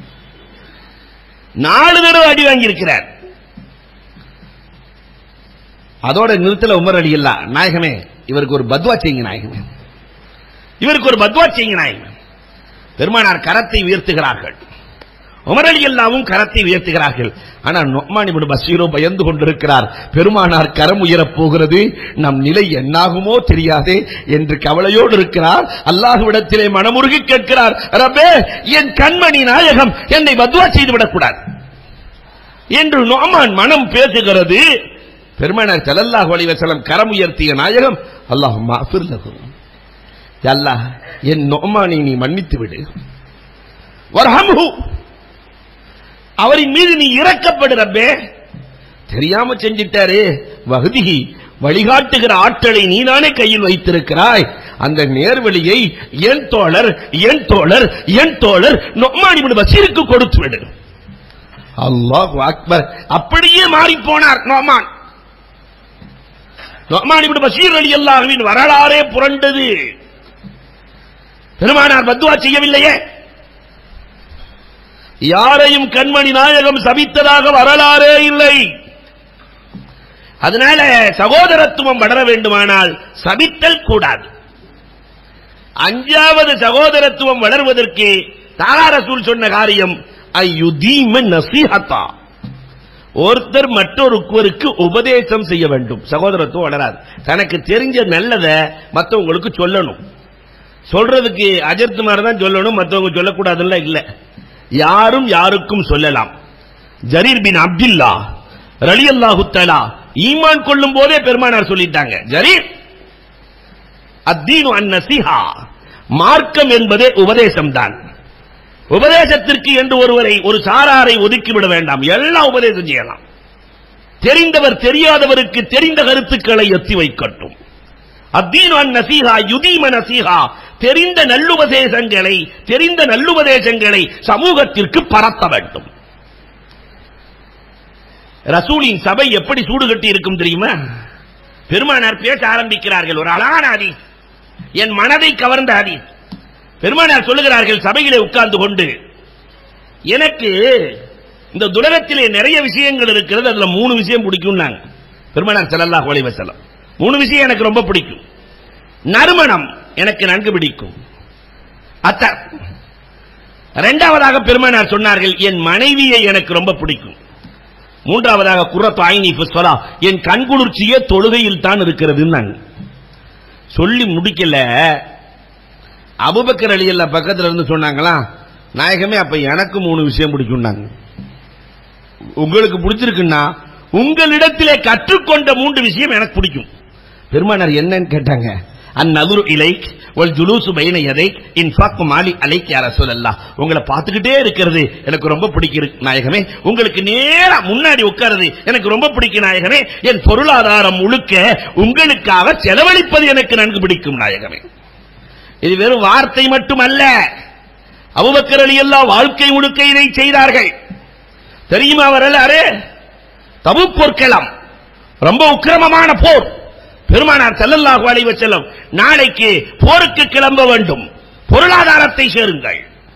Speaker 2: நாலு தடவை அடி வாங்கி இருக்கிறார். அதோட நிறுத்தல உமர் ரலியல்லாஹு, நாயகமே இவருக்கு ஒரு பத்வா செய்யுங்க நாயகமே, இவருக்கு ஒரு பத்வா செய்யுங்க நாயகமே. பெருமானார் கரத்தை உயர்த்துகிறார்கள், உமர் ரலியல்லாஹுவும் கரத்தை உயர்த்துகிறார்கள். ஆனா நுஅமான் இப்னு பஷீரோ பயந்து கொண்டிருக்கிறார். பெருமானார் கரம் உயரப் போகிறது, நம் நிலை என்னாகுமோ தெரியாதே என்று கவலையோடு இருக்கிறார். அல்லாஹ்விடத்திலே மனமுருகி கேட்கிறார், ரப்பே என் கண்மணி நாயகம் என்னை பத்வா செய்து விடக்கூடாது என்று நுஅமான் மனம் பேசுகிறது. பெருமானார் ஸல்லல்லாஹு அலைஹி வஸல்லம் கரம் உயர்த்திய நாயகம், அல்லாஹும்ம அஃபிர் லஹு, யா அல்லாஹ் என் நுஅமானை நீ மன்னித்து விடு, வர்ஹம்ஹு அவரின் மீது நீ இரக்கப்படு ரப்பே. தெரியாம செஞ்சிட்டாரு. வஹ்திஹி வழிகாட்டுகிற ஆற்றலை நீதானே கையில் வைத்திருக்கிறாய். அந்த நேர்வழியை என் தோழர் என் தோழர் என் தோழர் நுஅமான் இப்னு பஷீருக்கு கொடுத்து விடு. அல்லாஹு அக்பர். அப்படியே மாறி போனார் நுஅமான். நுஅமான் இப்னு பஷீர் ரலியல்லாஹுவின் வரலாறே புரண்டது. பெருமானார் பத்வா செய்யவில்லையே. யாரையும் கண்மணி நாயகம் சபித்ததாக வரலாறே இல்லை. அதனால சகோதரத்துவம் வளர வேண்டுமானால் சபித்தல் கூடாது. அஞ்சாவது சகோதரத்துவம் வளர்வதற்கு தாலா ரசூல் சொன்ன காரியம் அய்யுதீம நஸீஹத்தா, ஒருத்தர் மற்றொருவருக்கு உபதேசம் செய்ய வேண்டும். சகோதரத்துவம் வளராது. தனக்கு தெரிஞ்ச நல்லதை மற்றவங்களுக்கு சொல்லணும். சொல்றதுக்கு அஜர்த் மாதிரி தான் சொல்லணும், மற்றவங்க சொல்லக்கூடாதுல்ல இல்ல. யாரும் யாருக்கும் சொல்லலாம். ஜரீர் பின் அப்துல்லா ரலியல்லாஹு தஆலா ஈமான் கொள்ளும் போதே பெருமானார் சொல்லிட்டாங்க, ஜரீர் அத்தீனு அன்-நஸீஹா, மார்க்கம் என்பதே உபதேசம் தான். உபதேசத்திற்கு என்று ஒருவரை ஒரு சாராரை ஒதுக்கிவிட வேண்டாம், எல்லாம் உபதேசம் செய்யலாம். தெரிந்தவர் தெரியாதவருக்கு தெரிந்த கருத்துக்களை எத்தி வைக்கட்டும். அத்தீனு அன்-நஸீஹா யுதீம நஸீஹா, தெரிந்த நல்லுபதேசங்களை தெரிந்த நல்லுபதேசங்களை சமூகத்திற்கு பரத்த வேண்டும். ரசூலின் சபை எப்படி சூடு கட்டி இருக்கும் தெரியுமா? பெருமானார் பேச ஆரம்பிக்கிறார்கள். ஒரு அழகான ஹதீஸ், என் மனதை கவர்ந்த ஹதீஸ். பெருமானார் சொல்லுகிறார்கள், சபையிலே உட்கார்ந்து கொண்டு எனக்கு இந்த உலகத்திலே நிறைய விஷயங்கள் இருக்கிறது, அதுல மூணு விஷயம் பிடிக்கும். நாங்க பெருமானார் ஸல்லல்லாஹு அலைஹி வஸல்லம் மூணு விஷயம் எனக்கு ரொம்ப பிடிக்கும். நறுமணம் எனக்கு நன்கு பிடிக்கும். அத்தர். இரண்டாவதாக பெருமானார் சொன்னார்கள், என் மனைவியை எனக்கு ரொம்ப பிடிக்கும். மூன்றாவதாக குர்ரத்து ஐனி ஃபி ஸலா, என் கண்குளிர்ச்சியே தொழுகையில் தான் இருக்கிறது. சொல்லி முடிக்கல. அபூபக்கர் ரலியல்லாஹு பக்கத்துல இருந்து சொன்னாங்களா, நாயகமே அப்ப எனக்கு மூணு விஷயம் பிடிக்கும். உங்களுக்கு பிடிச்சிருக்குன்னா உங்களிடத்திலே கற்றுக்கொண்ட மூன்று விஷயம் எனக்கு பிடிக்கும். பெருமானார் என்னன்னு கேட்டாங்க. அந்நதுரு இலைக் வல் ஜுலூசு பைன யதைக் இன்ஃபாக்கு மாலி அலைக் யா ரசூலல்லாஹ், உங்களை பார்த்துக்கிட்டே இருக்கிறது எனக்கு ரொம்ப பிடிக்கும் நாயகமே. உங்களுக்கு நேரா முன்னாடி உட்காருது எனக்கு ரொம்ப பிடிக்கும் நாயகமே. என் பொருளாதாரம் முழுக்க உங்களுக்காக செலவழிப்பது எனக்கு நன்கு பிடிக்கும் நாயகமே. இது வெறும் வார்த்தை மட்டுமல்ல, அபூபக்கர் ரலியல்லாஹு வாழ்க்கை முழுக்க இதை செய்தார்கள். தெரியுமா வரலாறு? தபூக் போர்க்களம் ரொம்ப உக்கிரமமான போர். பெருமானார் ஸல்லல்லாஹு அலைஹி வஸல்லம் நாளைக்கு போருக்கு கிளம்ப வேண்டும், பொருளாதாரத்தை சேருங்கள்.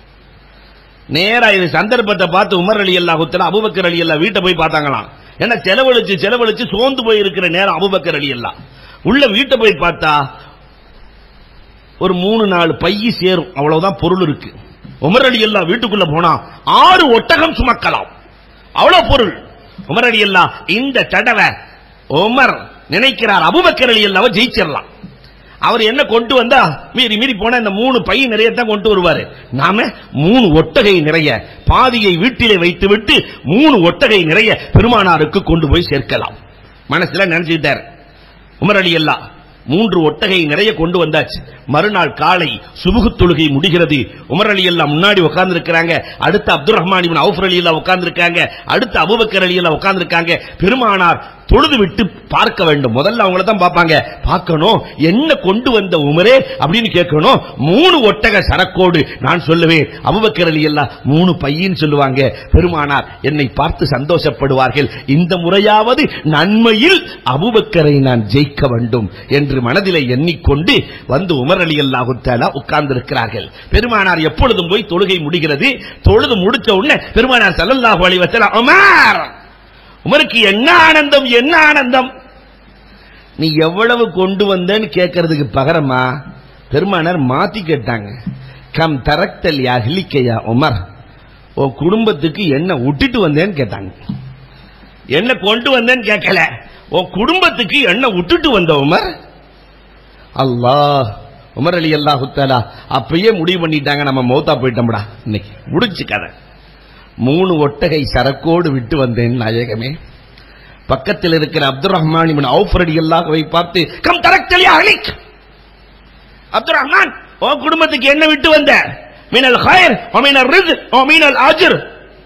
Speaker 2: நேரா இது சந்தர்ப்பத்தை பார்த்து உமர் ரலியல்லாஹு தஆலா அபூபக்கர் ரலியல்லாஹு வீட்டை போய் பார்த்தாங்களாம். ஏன்னா செலவழிச்சு செலவழிச்சு சோர்ந்து போய் இருக்கிற நேரம் அபூபக்கர் ரலியல்லாஹு உள்ள வீட்டை போய் பார்த்தா ஒரு மூணு நாலு பைய சேரும், அவ்வளவுதான் பொருள் இருக்கு. உமர் ரலியல்லாஹு வீட்டுக்குள்ள போனா ஆறு ஒட்டகம் சுமக்கலாம், அவ்வளவு பொருள். உமர் ரலியல்லாஹு இந்த தடவை உமர் நினைக்கிறார் அபூபக்கர் ரலியல்லாஹு ஜெயிச்சிடலாம். அவர் என்ன கொண்டு வந்தா மீறி மீறி போன இந்த மூணு பை நிறைய தான் கொண்டு வருவாரு. நாம மூணு ஒட்டகை நிறைய பாதியை வீட்டிலே வைத்து விட்டு மூணு ஒட்டகை நிறைய பெருமானாருக்கு கொண்டு போய் சேர்க்கலாம் மனசுல நினைச்சுட்டார் உமர் ரலியல்லாஹு. மூன்று ஒட்டகை நிறைய கொண்டு வந்தாச்சு. மறுநாள் காலை சுபுகு தொழுகை முடிகிறது. உமர் ரலியல்லாஹு முன்னாடி உட்கார்ந்து இருக்காங்க, அடுத்து அப்துர் ரஹ்மான் இப்னு அவுஃப் ரலியல்லாஹு உட்கார்ந்து இருக்காங்க, அடுத்து அபூபக்கர் ரலியல்லாஹு உட்கார்ந்து இருக்காங்க. பெருமானார் தொழுது விட்டு பார்க்க வேண்டும். முதல்ல அவங்கள தான் பார்ப்பாங்க. பார்க்கணும், என்ன கொண்டு வந்த உமரே அப்படின்னு கேட்கணும். மூணு ஒட்டக சரக்கோடு நான் சொல்லுவேன் அபூபக்கர் ரலியல்லாஹு மூணு பையின்னு சொல்லுவாங்க. பெருமானார் என்னை பார்த்து சந்தோஷப்படுவார்கள். இந்த முறையாவது நன்மையில் அபூபக்கரை நான் ஜெயிக்க வேண்டும் என்று மனதிலே எண்ணிக்கொண்டு வந்து உமர் ரலியல்லாஹு தஆலா உட்கார்ந்து இருக்கிறார்கள். பெருமானார் எப்பொழுதும் போய் தொழுகை முடிகிறது. தொழுது முடிச்ச உடனே பெருமானார் ஸல்லல்லாஹு அலைஹி வஸல்லம் உமர், உமருக்கு என்ன ஆனந்தம் என்ன ஆனந்தம், நீ எவ்வளவு கொண்டு வந்தேன்னு கேட்கறதுக்கு பகரமா பெருமானார் மாத்தி கேட்டாங்க. கம் தரக்தல் யா ஹிலிக்கையா உமர், உன் குடும்பத்துக்கு என்ன விட்டுட்டு வந்தேன்னு கேட்டாங்க. என்ன கொண்டு வந்தேன்னு கேட்கல, உன் குடும்பத்துக்கு என்ன விட்டுட்டு வந்த உமர். அல்லாஹ், உமர் ரலியல்லாஹு தஆலா அப்பயே முடிவு பண்ணிட்டாங்க, நம்ம மௌத்தா போயிட்டோம்டா, இன்னைக்கு முடிச்சு கதை. மூணு ஒட்டகை சரக்கோடு விட்டு வந்தேன் நாயகமே. பக்கத்தில் இருக்கிற அப்துர் ரஹ்மான் இப்னு அவுஃப் ரலியல்லாஹு பார்த்து கம் தரக்தல் யா அலிக், அப்துர் ரஹ்மான் உன் குடும்பத்துக்கு என்ன விட்டு வந்த? மினல் கைர் வ மினல் ரிஸ்க் வ மினல் அஜ்ர்,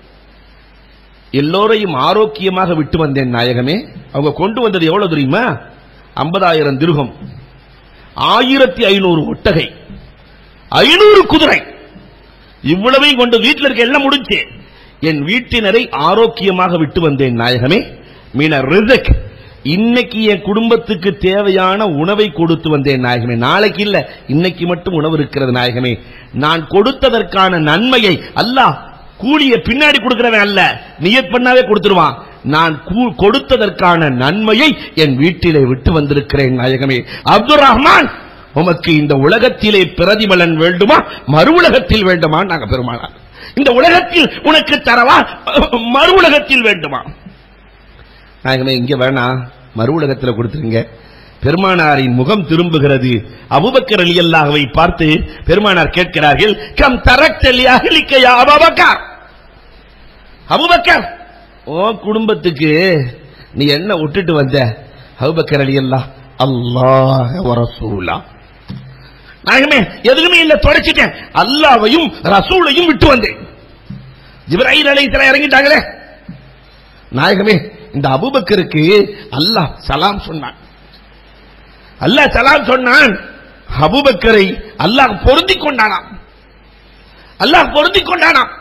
Speaker 2: எல்லோரையும் ஆரோக்கியமாக விட்டு வந்தேன் நாயகமே. அவங்க கொண்டு வந்தது எவ்வளவு தெரியுமா? ஐம்பதாயிரம் திர்ஹம், ஆயிரத்தி ஐநூறு ஒட்டகை, ஐநூறு குதிரை, இவ்வளவையும் கொண்டு வீட்டில் இருக்க எல்லாம் முடிஞ்சு என் வீட்டினரை ஆரோக்கியமாக விட்டு வந்தேன் நாயகமே. மீன ரிஸ்க், இன்னைக்கு என் குடும்பத்துக்கு தேவையான உணவை கொடுத்து வந்தேன் நாயகமே. நாளைக்கு இல்ல, இன்னைக்கு மட்டும் உணவு இருக்கிறது நாயகமே. நான் கொடுத்ததற்கான நன்மையை அல்லாஹ் கூலிய பின்னாடி கொடுக்கிறவன் அல்ல, நியத் பண்ணாவே கொடுத்துருவான். நான் கொடுத்ததற்கான நன்மையை என் வீட்டிலே விட்டு வந்திருக்கிறேன் நாயகமே. அப்துர் ரஹ்மான், உமக்கு இந்த உலகத்திலே பிரதிபலன் வேண்டுமா மறு உலகத்தில் வேண்டுமா? நாங்க பெருமானார் இந்த உலகத்தில் உனக்கு தரவா மறு உலகத்தில் வேண்டுமா? நாயகமே இங்க வேணாம், மறு உலகத்தில் கொடுத்துருங்க. பெருமானாரின் முகம் திரும்புகிறது. அபூபக்கர் ரலியல்லாஹுவை பார்த்து பெருமானார் கேட்கிறார்கள், கம் தரக்தல் யா அஹ்லிக யா அபூபக்கர், அபூபக்கர் ஓ குடும்பத்துக்கு நீ என்ன விட்டுட்டு வந்த? அபூபக்கர் ரலியல்லாஹு, அல்லாஹ் வ ரசூலா, நாயகமே எதுவுமே இல்ல, தொடச்சிட்டேன், அல்லாஹ்வையும் ரசூலையும் விட்டு வந்தேன். ஜிப்ரீல் அலைஹிஸ்ஸலாம் இறங்கிட்டாங்களே நாயகமே, இந்த அபூபக்கருக்கு அல்லாஹ் சலாம் சொன்னான். அல்லாஹ் சலாம் சொன்னான். அபூபக்கரை அல்லாஹ் பொருந்திக் கொண்டானாம். அல்லாஹ் பொருந்திக் கொண்டானாம்.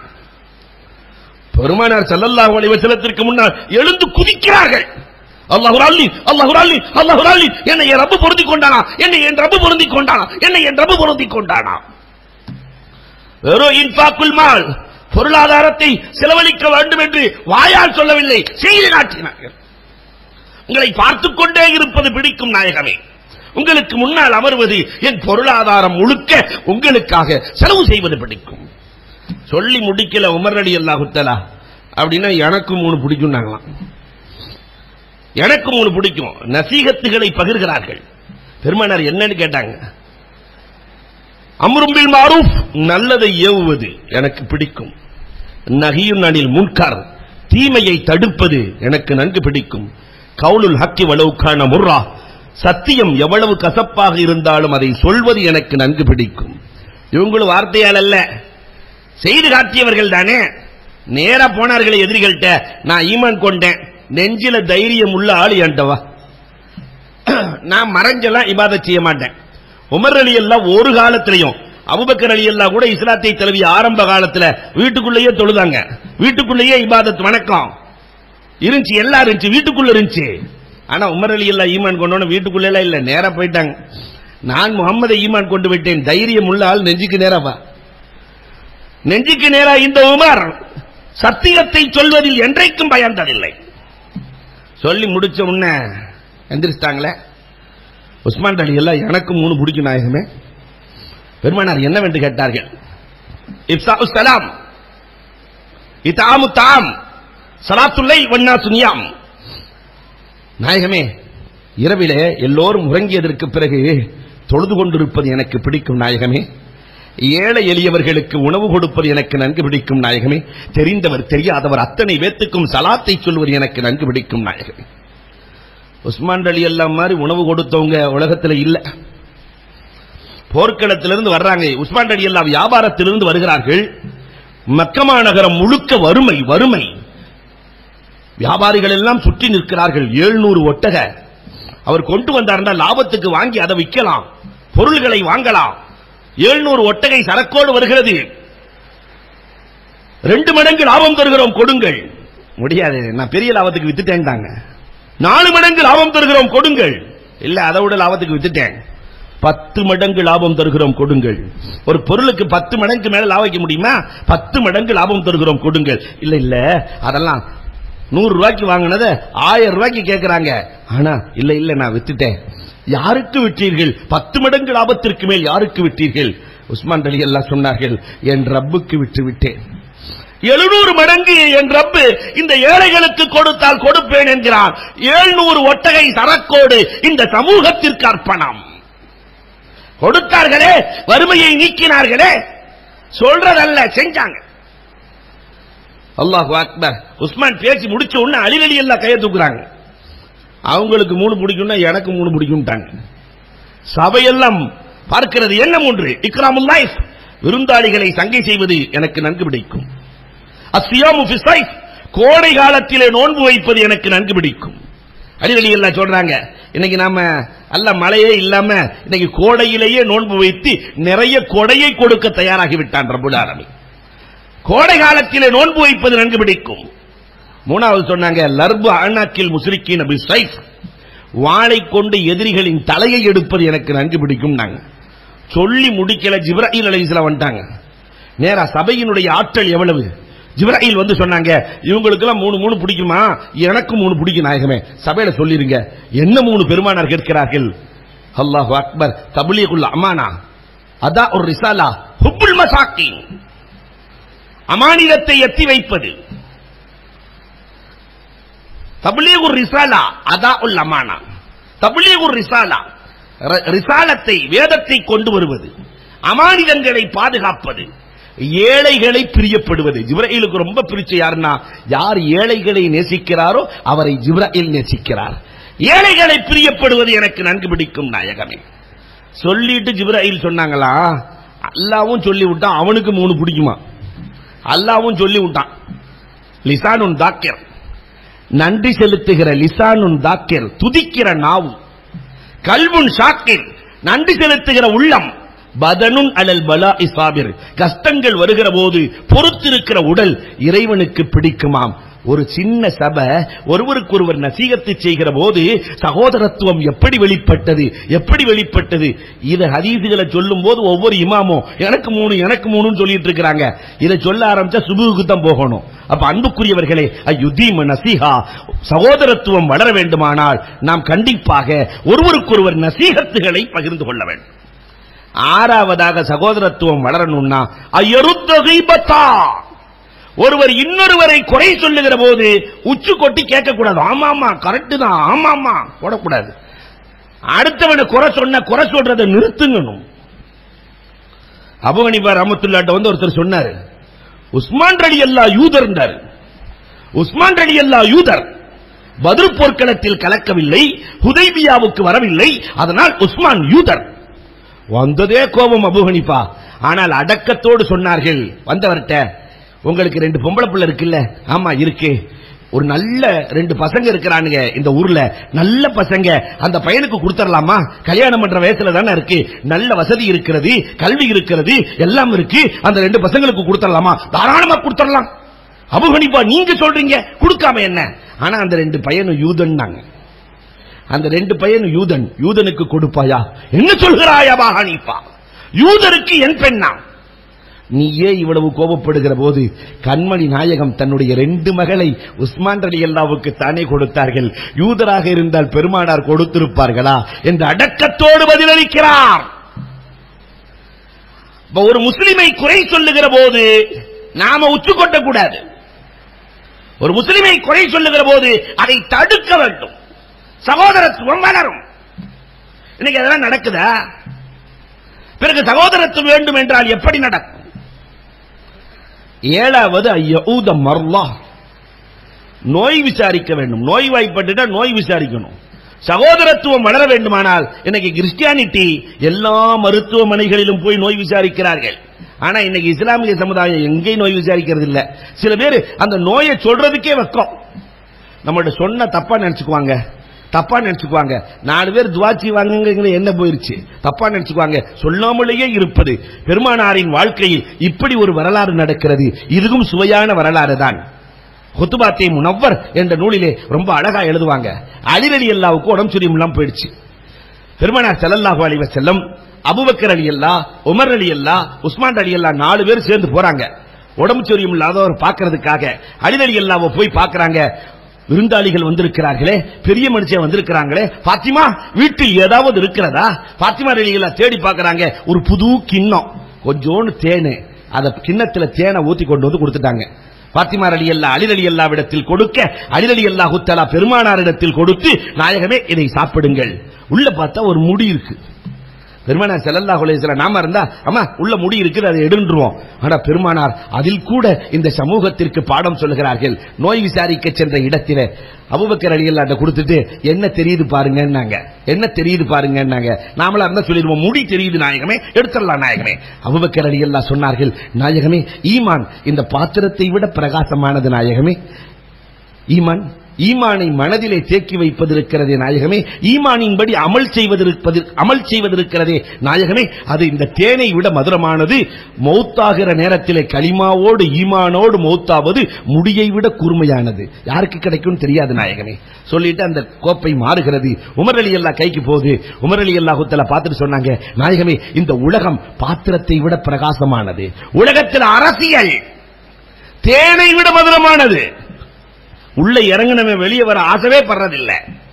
Speaker 2: பெருமானார் ஸல்லல்லாஹு அலைஹி வஸல்லத்திற்கு முன்னால் எழுந்து குதிக்கிறார்கள். அல்லாஹ் அலி அல்லாஹ் அலி அல்லாஹ் அலி, என்னை என் ரப்பு பொருந்திக் கொண்டானா, என்னை என் ரப்பு பொருந்திக் கொண்டானா, என்னை என் ரப்பு பொருந்திக் கொண்டானா. வெறும் இன்ஃபாக்குல் மால், பொருளாதாரத்தை செலவழிக்க வேண்டும் என்று வாயால் சொல்லவில்லை, செய்து காட்டினார்கள். உங்களை பார்த்துக் கொண்டே இருப்பது பிடிக்கும் நாயகமே. உங்களுக்கு முன்னால் அமர்வது, என் பொருளாதாரம் முழுக்க உங்களுக்காக செலவு செய்வது பிடிக்கும். சொல்லி முடிக்கல உமர் ரலியல்லாஹு தஆலா. அப்படின்னா எனக்கு மூணு பிடிக்கும் நாங்களாம், எனக்கு மூணு பிடிக்கும். நசீகத்துகளை பகிர்கிறார்கள். பெருமானார் என்னன்னு கேட்டாங்க. அம்ரும் பில் மாரூஃப், நல்லதை ஏவுவது எனக்கு பிடிக்கும். நஹியுன் அனில் முன்கர், தீமையை தடுப்பது எனக்கு நன்கு பிடிக்கும். கவுலுல் ஹக்கி வலவ் கான முர்ரா, சத்தியம் எவ்வளவு கசப்பாக இருந்தாலும் அதை சொல்வது எனக்கு நன்கு பிடிக்கும். இவங்களும் வார்த்தையால் அல்ல, செய்து காட்டியவர்கள் தானே. நேரா போனார்களே எதிரிகள்கிட்ட, நான் ஈமான் கொண்டேன், நெஞ்சில தைரியம் உள்ள ஆள் என்டவா, நான் மறைஞ்செல்லாம் இபாதத் செய்ய மாட்டேன். உமர் ரலியல்லாஹு ஒரு காலத்திலையும், அபூபக்கர் ரலியல்லாஹு கூட இஸ்லாத்தை தழுவிய ஆரம்ப காலத்துல வீட்டுக்குள்ளேயே தொழுதாங்க, வீட்டுக்குள்ளேயே இபாதத் வணக்கம் இருந்துச்சு, எல்லாம் இருந்துச்சு, வீட்டுக்குள்ள இருந்துச்சு. ஆனா உமர் ரலியல்லாஹு ஈமான் கொண்டோன்னு வீட்டுக்குள்ள இல்ல, நேரா போயிட்டாங்க. நான் முகம்மதை ஈமான் கொண்டு விட்டேன், தைரியம் உள்ள ஆள் நெஞ்சுக்கு நேராவா, நெஞ்சுக்கு நேரா. இந்த உமர் சத்தியத்தை சொல்வதில் என்றைக்கும் பயந்ததில்லை. சொல்லி முடிச்ச உடனே எந்திரிச்சிட்டாங்களே. உஸ்மான் ரலியல்லாஹு எனக்கு மூணு பிடிக்கும் நாயகமே. பெருமானார் என்னவென்று கேட்டார்கள். இப்சாஉ ஸலாம், இத்ஆமு தாம், ஸலாத்துல் லைல் வன்னாசு நியாம். நாயகமே, இரவிலே எல்லோரும் உறங்கியதற்கு பிறகு தொழுது கொண்டிருப்பது எனக்கு பிடிக்கும் நாயகமே. ஏழை எளியவர்களுக்கு உணவு கொடுப்பது எனக்கு நன்கு பிடிக்கும் நாயகமே. தெரிந்தவர் தெரியாதவர் அத்தனை பேத்துக்கும் சலாத்தை சொல்வது எனக்கு நன்கு பிடிக்கும் நாயகமே. உஸ்மான் ரலியல்லாஹு மாதிரி உணவு கொடுத்தவங்க உலகத்தில் இல்ல. போர்க்களத்திலிருந்து வர்றாங்க. உஸ்மான் ரலியல்லாஹு வியாபாரத்திலிருந்து வருகிறார்கள். மக்கமா நகரம் முழுக்க வறுமை வறுமை. வியாபாரிகள் எல்லாம் சுற்றி நிற்கிறார்கள். எழுநூறு ஒட்டக அவர் கொண்டு வந்தார்னா லாபத்துக்கு வாங்கி அதை விற்கலாம், பொருள்களை வாங்கலாம். எழுநூறு ஒட்டகை சரக்கோடு வருகிறது. ரெண்டு மடங்கு லாபம் தருகிறோம் கொடுங்கள். முடியாது, நான் பெரிய லாபத்துக்கு வித்துட்டேன்டாங்க. நாலு மடங்கு லாபம் தருகிறோம் கொடுங்கள். இல்ல, அதை விட லாபத்துக்கு வித்துட்டேன். பத்து மடங்கு லாபம் தருகிறோம் கொடுங்கள். ஒரு பொருளுக்கு பத்து மடங்கு மேல லாபம் வைக்க முடியுமா? பத்து மடங்கு லாபம் தருகிறோம் கொடுங்கள். இல்ல இல்ல, அதெல்லாம் நூறு ரூபாய்க்கு வாங்கினத ஆயிரம் ரூபாய்க்கு கேட்கிறாங்க. ஆனா இல்ல இல்ல, நான் வித்துட்டேன். யாருக்கு விட்டீர்கள்? பத்து மடங்கு லாபத்திற்கு மேல் யாருக்கு விட்டீர்கள்? உஸ்மான் ரலியல்லாஹு சொன்னார்கள், என் ரப்புக்கு விட்டு விட்டேன். எழுநூறு மடங்கு என் ரப்பு இந்த ஏழைகளுக்கு கொடுத்தால் கொடுப்பேன் என்கிறான். எழுநூறு ஒட்டகை சரக்கோடு இந்த சமூகத்திற்கு அர்ப்பணம். கொடுத்தார்களே, வறுமையை நீக்கினார்களே, சொல்றதல்ல செஞ்சாங்க. அல்லாஹு அக்பர். உஸ்மான் பேசி முடிச்ச உடனே அலி ரலியல்லாஹு கையை தூக்குறாங்க. அவங்களுக்கு மூணு பிடிக்கும்னா எனக்கு மூணு பிடிக்கும்ட்டாங்க. சபையெல்லாம் பார்க்கிறது என்ன மூன்று? இக்ராமுல் லைஃப், விருந்தாளிகளை சங்கை செய்வது எனக்கு நன்கு பிடிக்கும். அஸ்ஸியாமு ஃபி ஸைஃப், கோடை காலத்திலே நோன்பு வைப்பது எனக்கு நன்கு பிடிக்கும். அலி ரலியல்லாஹு சொல்றாங்க, இன்னைக்கு நாம அல்ல மழையே இல்லாம இன்னைக்கு கோடையிலேயே நோன்பு வைத்து நிறைய கொடையை கொடுக்க தயாராகி விட்டான் ரப்புல் ஆலமீன். கோடை காலத்திலே நோன்பு வைப்பது நன்கு பிடிக்கும். மூணாவது சொன்னாங்க, லர்பு அனாக்கில் முஸ்ரிக்கீன பி ஸைஃப், வாளை கொண்டு எதிரிகளின் தலையை எடுப்பது எனக்கு நன்கு பிடிக்கும். நாங்க சொல்லி முடிக்கல, ஜிப்ராயில் அலைஹிஸ்ஸலாம் வந்துட்டாங்க. நேரா சபையினுடைய ஆற்றல் எவ்வளவு. ஜிப்ராயில் வந்து சொன்னாங்க, இவங்களுக்கு எல்லாம் மூணு மூணு பிடிக்குமா? எனக்கு மூணு பிடிக்கும் நாயகமே. சபையில சொல்லிருங்க. என்ன மூணு? பெருமானார் கேட்கிறார்கள். அல்லாஹு அக்பர். தப்லீகுல் அமானா, அதா ஒரு ரிசாலா, ஹுப்புல் மசாக்கீன், அமானிதத்தை எத்தி வைப்பது. தப்லீகுர் ரிசாலா, அதாஉல் அமானா. தப்லீகுர் ரிசாலா, ரிசாலத்தை வேதத்தை கொண்டு வருவது, அமானிதங்களை பாதுகாப்பது, ஏழைகளை பிரியப்படுவது. ஜிப்ராயிலுக்கு ரொம்ப பிரிச்ச யாருன்னா, யார் ஏழைகளை நேசிக்கிறாரோ அவரை ஜிப்ராயில் நேசிக்கிறார். ஏழைகளை பிரியப்படுவது எனக்கு நன்கு பிடிக்கும் நாயகமே. சொல்லிட்டு ஜிப்ராயில் சொன்னாங்களா, அல்லாவும் சொல்லி விட்டான், அவனுக்கு மூணு பிடிக்குமா? அல்லாவும் சொல்லி விட்டான். லிசானுன் தாக்கிர், நன்றி செலுத்துகிற லிசானுன் தாக்கிர், துதிக்கிற நாவு. கல்புன் ஷாக்கிர், நன்றி செலுத்துகிற உள்ளம். பதனுன் அலல் பலாஇ சாபிர், கஷ்டங்கள் வருகிற போது பொறுத்திருக்கிற உடல் இறைவனுக்கு பிடிக்குமாம். ஒரு சின்ன சபை ஒருவருக்கு ஒருவர் நசீகத்து செய்கிற போது சகோதரத்துவம் எப்படி வெளிப்பட்டது எப்படி வெளிப்பட்டது இத ஹதீசுகளை சொல்லும் போது ஒவ்வொரு இமாமும் எனக்கு மூணு எனக்கு மூணுன்னு சொல்லிட்டு இருக்காங்க. இதை சொல்ல ஆரம்பிச்சா சுபுக்கு தான் போகணும். அப்ப அன்புக்குரியவர்களே, அய்யுதீம நசீஹா, சகோதரத்துவம் வளர வேண்டுமானால் நாம் கண்டிப்பாக ஒருவருக்கொருவர் நசீகத்துகளை பகிர்ந்து கொள்ள வேண்டும். ஆறாவதாக சகோதரத்துவம் வளரணும்னா அயருத்த கீபத்தா, ஒருவர் இன்னொருவரை குறை சொல்லுகிற போது உச்சு கொட்டி கேட்க கூடாது. ஆமாமா கரெக்ட் தான், ஆமாமா போடக்கூடாது. அடுத்தவனை குறை சொன்ன குறை சொல்றதை நிறுத்துங்கணும். அபூ ஹனீஃபா ரஹ்மத்துல்லாஹி வந்து ஒருத்தர் சொன்னாரு, உஸ்மான் ரலியல்லாஹு யூதர். உஸ்மான் ரலியல்லாஹு யூதர் பத்ர் போர்க்களத்தில் கலக்கவில்லை, ஹுதைபியாவுக்கு வரவில்லை, அதனால் உஸ்மான் யூதர். வந்ததே கோபம் அபூ ஹனீஃபா. ஆனால் அடக்கத்தோடு சொன்னார்கள் வந்தவர்கிட்ட, உங்களுக்கு ரெண்டு பொம்பளை பிள்ளை இருக்குல்ல? ஆமா இருக்கு. ஒரு நல்ல ரெண்டு பசங்க இருக்கிறானுங்க இந்த ஊர்ல, நல்ல பசங்க. அந்த பையனுக்கு கொடுத்துடலாமா? கல்யாணம் பண்ற வயசுல தானே இருக்கு, நல்ல வசதி இருக்கிறது, கல்வி இருக்கிறது, எல்லாம் இருக்கு. அந்த ரெண்டு பசங்களுக்கு கொடுத்துடலாமா? தாராளமா கொடுத்துடலாம். அபூ ஹனீஃபா நீங்க சொல்றீங்க, கொடுக்காம என்ன? ஆனா அந்த ரெண்டு பையனும் யூதன். அந்த ரெண்டு பையனும் யூதன். யூதனுக்கு கொடுப்பாயா? என்ன சொல்கிறாய் அபூ ஹனீஃபா? யூதருக்கு என் பெண்ணா? நீயே இவ்வளவு கோபப்படுகிற போது கண்மணி நாயகம் தன்னுடைய ரெண்டு மகளை உஸ்மான் ரலியல்லாஹுவுக்கு தானே கொடுத்தார்கள். யூதராக இருந்தால் பெருமானார் கொடுத்திருப்பார்களா என்று அடக்கத்தோடு பதிலளிக்கிறார். ஒரு முஸ்லிமை குறை சொல்லுகிற போது நாம உச்சு கொட்டக்கூடாது. ஒரு முஸ்லிமை குறை சொல்லுகிற போது அதை தடுக்க வேண்டும். சகோதரத்துவம் வளரும். இன்னைக்கு அதெல்லாம் நடக்குதா? பிறகு சகோதரத்துவம் வேண்டும் என்றால் எப்படி நடக்கும்? ஏழாவது ஐயூத மர்லா, நோய் விசாரிக்க வேண்டும். நோய் வாய்ப்பட்டுட்டா நோய் விசாரிக்கணும். சகோதரத்துவம் வளர வேண்டுமானால் இன்னைக்கு கிறிஸ்டியானிட்டி எல்லா மருத்துவமனைகளிலும் போய் நோய் விசாரிக்கிறார்கள். ஆனா இன்னைக்கு இஸ்லாமிய சமுதாயம் எங்கேயும் நோய் விசாரிக்கிறது இல்ல. சில பேர் அந்த நோயை சொல்றதுக்கே வெக்கம். நம்மளோட சொன்ன தப்பா நினைச்சுக்குவாங்க, தப்பா நினைச்சுக்குவாங்க. நாலு பேர் துவாச்சி வாங்குங்க என்ன போயிருச்சு, தப்பா நினைச்சுக்குவாங்க. சொல்லாமலேயே இருப்பது. பெருமானாரின் வாழ்க்கையில் இப்படி ஒரு வரலாறு நடக்கிறது. இதுவும் சுவையான வரலாறு தான். ஹுத்பாத்தே முனவ்வர் என்ற நூலிலே ரொம்ப அழகா எழுதுவாங்க. அலி ரலியல்லாஹுவுக்கு உடம்பு சரியில்லாம போயிடுச்சு. பெருமானார் ஸல்லல்லாஹு அலைஹி வஸல்லம், அபூபக்கர் ரலியல்லாஹு, உமர் ரலியல்லாஹு, உஸ்மான் ரலியல்லாஹு நாலு பேர் சேர்ந்து போறாங்க உடம்பு சரியில்லாதவர் பார்க்கிறதுக்காக. அலி ரலியல்லாஹு போய் பார்க்கறாங்க. விருந்தாளிகள் வந்திருக்கிறார்களே, பெரிய மனுஷன் வந்திருக்கிறாங்களே, பாத்திமா வீட்டில் ஏதாவது இருக்கிறதா? பாத்திமா ரலியல்லாஹு தேடி பார்க்கறாங்க. ஒரு புது கிண்ணம், கொஞ்சோண்டு தேனு, அத கிண்ணத்துல தேனை ஊத்தி கொண்டு வந்து கொடுத்துட்டாங்க. பாத்திமா ரலியல்லாஹு அலி ரலியல்லாஹுவிடத்தில் கொடுக்க, அலி ரலியல்லாஹு தஆலா பெருமானாரிடத்தில் கொடுத்து, நாயகமே இதை சாப்பிடுங்கள். உள்ள பார்த்தா ஒரு முடி இருக்கு. பெருமானார் ஸல்லல்லாஹு அலைஹி வஸல்லம் நாம இருந்தா அம்மா உள்ள முடி இருக்குது அதை எடுத்துருவோம். ஆனா பெருமானார் அதில் கூட இந்த சமூகத்திற்கு பாடம் சொல்லுகிறார்கள். நோய் விசாரிக்க சென்ற இடத்திலே அபூபக்கர் ரலியல்லாஹு கொடுத்துட்டு என்ன தெரியுது பாருங்கன்னாங்க. என்ன தெரியுது பாருங்கன்னாங்க. நாமளா இருந்தா சொல்லிடுவோம் முடி தெரியுது நாயகமே, எடுத்துடலாம் நாயகமே. அபூபக்கர் ரலியல்லாஹு சொன்னார்கள், நாயகமே ஈமான் இந்த பாத்திரத்தை விட பிரகாசமானது நாயகமே. ஈமான் ஈமானை மனதிலே தேக்கி வைப்பது இருக்கிறதே நாயகமே, ஈமானின்படி அமல் செய்வதற்கு அமல் செய்வதற்கிறதே நாயகமே, அது இந்த தேனை விட மதுரமானது. மௌத்தாகிற நேரத்திலே கலிமாவோடு ஈமானோடு மௌத்தாவது முடியை விட கூர்மையானது. யாருக்கு கிடைக்கும் தெரியாது நாயகமே. சொல்லிட்டு அந்த கோப்பை மாறுகிறது. உமர் ரலியல்லாஹு கைக்கு போகுது. உமர் ரலியல்லாஹு தஆலா பார்த்துட்டு சொன்னாங்க, நாயகமே இந்த உலகம் பாத்திரத்தை விட பிரகாசமானது. உலகத்தில் அரசியல் தேனை விட மதுரமானது. உள்ள இறங்கினவே வெளியே வர ஆசவே படுறதில்லை.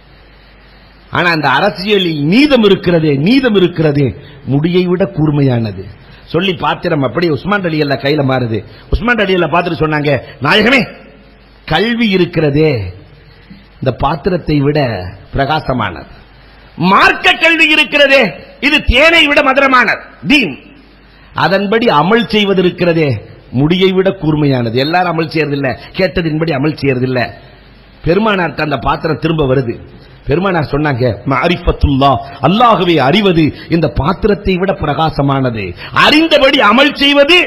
Speaker 2: ஆனா அந்த அரசியலில் நீதம் இருக்கிறதே, நீதம் இருக்கிறதே முடியை விட கூர்மையானது. சொல்லி பாத்திரம் அப்படி உஸ்மான் ரலியல்லாஹு கையில மாறுது. உஸ்மான் ரலியல்லாஹு பார்த்துட்டு சொன்னாங்க, நாயகமே கல்வி இருக்கிறதே இந்த பாத்திரத்தை விட பிரகாசமானது. மார்க்க கல்வி இருக்கிறதே இது தேனை விட மதுரமானது. தீன் அதன்படி அமல் செய்வது இருக்கிறதே முடியை விட கூர்மையானது. எல்லாரும் அமல் செய்யறதில்லை, கேட்டதின்படி அமல் செய்யறதில்லை. பெருமானார் அந்த பாத்திரம் திரும்ப வருது. பெருமானார் சொன்னாங்க, மஅரிஃபத்துல்லாஹ் அல்லாஹ்வை அறிவது இந்த பாத்திரத்தை விட பிரகாசமானது. அறிந்தபடி அமல் செய்வது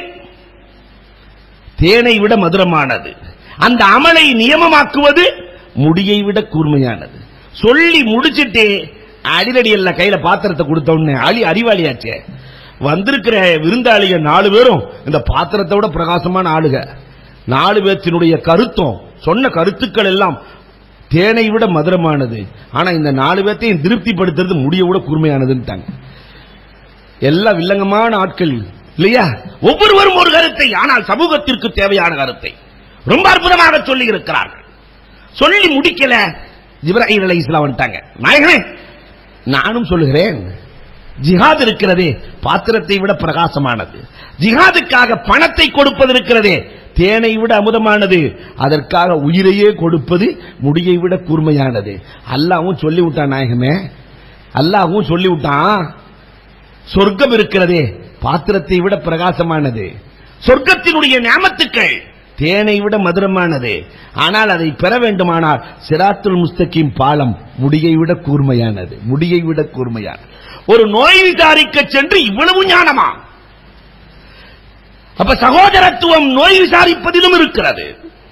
Speaker 2: தேனை விட மதுரமானது. அந்த அமலை நியமமாக்குவது முடியை விட கூர்மையானது. சொல்லி முடிச்சிட்டு அலி ரலியல்லாஹு கையில பாத்திரத்தை கொடுத்த உடனே அலி அறிவாளியாச்சே, வந்திருக்கிற விருந்தாளிக நாலு பேரும் இந்த பாத்திரத்தை விட பிரகாசமான ஆளுக. நாலு பேர்த்தினுடைய கருத்தும் சொன்ன கருத்துக்கள் எல்லாம் தேனை விட மதுரமானது. ஆனா இந்த நாலு பேர்த்தையும் திருப்திப்படுத்துறது முடிய விட கூர்மையானதுன்னு எல்லாம் வில்லங்கமான ஆட்கள் இல்லையா? ஒவ்வொருவரும் ஒரு கருத்தை, ஆனால் சமூகத்திற்கு தேவையான கருத்தை ரொம்ப அற்புதமாக சொல்லி இருக்கிறார்கள். சொல்லி முடிக்கல, ஜிப்ராயில் அலைஹிஸ்ஸலாம் வந்துட்டாங்க. நாயகமே, நானும் சொல்லுகிறேன், ஜிஹாத் இருக்கிறதே பாத்திரத்தை விட பிரகாசமானது, ஜிஹாதுக்காக பணத்தை கொடுப்பது இருக்கிறதே தேனை விட அமுதமானது, அதற்காக உயிரையே கொடுப்பது முடியை விட கூர்மையானது. அல்லாஹ்வும் சொல்லிவிட்டான் நாயகமே, அல்லாஹ்வும் சொல்லிவிட்டான், சொர்க்கம் இருக்கிறதே பாத்திரத்தை விட பிரகாசமானது, சொர்க்கத்தினுடைய நியாமத்துக்கள் தேனை விட மதுரமானது, ஆனால் அதை பெற வேண்டுமானால் சிராத்துல் முஸ்தகீம் பாலம் முடியை விட கூர்மையானது, முடியை விட கூர்மையானது. ஒரு நோய் விசாரிக்க சென்று இவ்வளவு ஞானமா? அப்ப சகோதரத்துவம் நோய் விசாரிப்பதிலும் இருக்கிறது.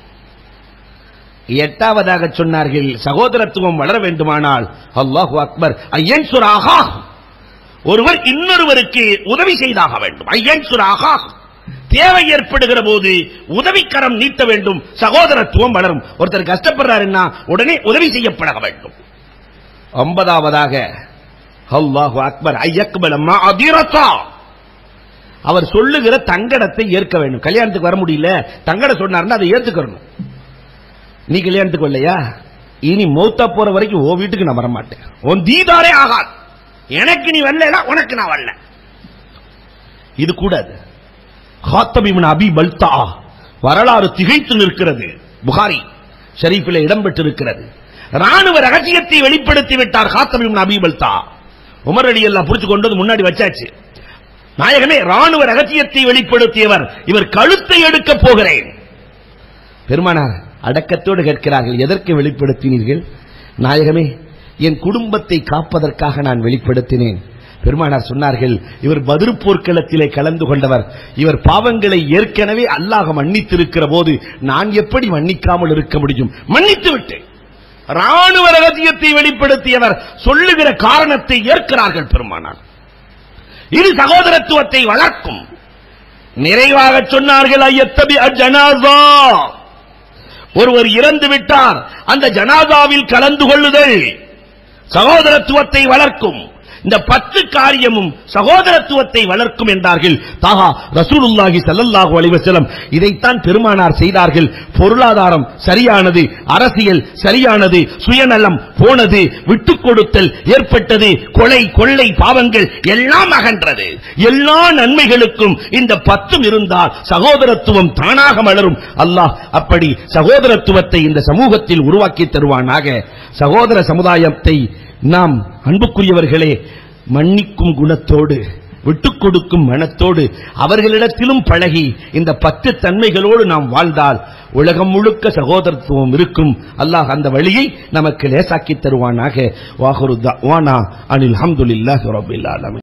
Speaker 2: எட்டாவதாக சொன்னார்கள், சகோதரத்துவம் வளர வேண்டுமானால் அல்லாஹு அக்பர் ஐயன்சுராகா, ஒருவர் இன்னொருவருக்கு உதவி செய்தாக வேண்டும். ஐயன்சுராகா, தேவை ஏற்படுகிற போது உதவிக்கரம் நீட்ட வேண்டும், சகோதரத்துவம் வளரும். ஒருத்தர் கஷ்டப்படுறாருன்னா உடனே உதவி செய்யப்பட வேண்டும். ஒன்பதாவதாக அல்லாஹு அக்பர் ஐயக்பல் மஅதிரதா, அவர் சொல்லுகிற தங்கடத்தை ஏற்க வேண்டும். கல்யாணத்துக்கு வர முடியல, தங்கட சொன்னார்னா அதை ஏத்துக்கணும். நீ கல்யாணத்துக்கு வரலையா, இனி மௌத்தா போற வரைக்கும் ஓ வீட்டுக்கு நான் வரமாட்டேன், உன் தீதாரே ஆகாது, எனக்கு நீ வரல உனக்கு நான் வரல. இது கூடாது. ஹாத்தப் இப்னு அபி பல்தா வரலாறு திகைத்து நிற்கிறது, புகாரி ஷரீஃபிலே இடம்பெற்றிருக்கிறது. ராணுவ ரகசியத்தை வெளிப்படுத்தி விட்டார் ஹாத்தப் இப்னு அபி பல்தா. உமர் ரலியல்லாஹு புடிச்சு கொண்டு முன்னாடி வச்சாச்சு. நாயகமே, ராணுவ ரகசியத்தை வெளிப்படுத்தியவர், இவர் கழுத்தை எடுக்க போகிறேன். பெருமானார் அடக்கத்தோடு கேட்கிறார்கள், எதற்கு வெளிப்படுத்தினீர்கள்? நாயகமே, என் குடும்பத்தை காப்பதற்காக நான் வெளிப்படுத்தினேன். பெருமானார் சொன்னார்கள், இவர் பத்ர் போர்க்களத்திலே கலந்து கொண்டவர், இவர் பாவங்களை ஏற்கனவே அல்லாஹ் மன்னித்திருக்கிற போது நான் எப்படி மன்னிக்காமல் இருக்க முடியும்? மன்னித்து விட்டு ராணுவ ரகசியத்தை வெளிப்படுத்தியவர் சொல்லுகிற காரணத்தை ஏற்கிறார்கள் பெருமானார். இது சகோதரத்துவத்தை வளர்க்கும். நிறைவாக சொன்னார்கள், ஐயத்தபி அஜ்ஜனாஸா, ஒருவர் இறந்து விட்டார், அந்த ஜனாசாவில் கலந்து கொள்ளுதல் சகோதரத்துவத்தை வளர்க்கும். இந்த பத்து காரியமும் சகோதரத்துவத்தை வளர்க்கும் என்றார்கள் தாஹா ரசூலுல்லாஹி ஸல்லல்லாஹு அலைஹி வஸல்லம். இதைத்தான் பெருமானார் செய்தார்கள். பொருளாதாரம் சரியானது, அரசியல் சரியானது, சுயநலம் போனது, விட்டுக் கொடுத்தல் ஏற்பட்டது, கொலை கொள்ளை பாவங்கள் எல்லாம் அகன்றது. எல்லா நன்மைகளுக்கும் இந்த பத்தும் இருந்தால் சகோதரத்துவம் தானாக வளரும். அல்லாஹ் அப்படி சகோதரத்துவத்தை இந்த சமூகத்தில் உருவாக்கி தருவானாக. சகோதர சமுதாயத்தை நாம் அன்புக்குரியவர்களே மன்னிக்கும் குணத்தோடு, விட்டுக் கொடுக்கும் மனத்தோடு அவர்களிடத்திலும் பழகி இந்த பத்து தன்மைகளோடு நாம் வாழ்ந்தால் உலகம் முழுக்க சகோதரத்துவம் இருக்கும். அல்லாஹ் அந்த வழியை நமக்கு லேசாக்கி தருவானாக. வாஹிரு தஅவானா அனில் ஹம்துலில்லாஹி ரப்பில் ஆலமீன்.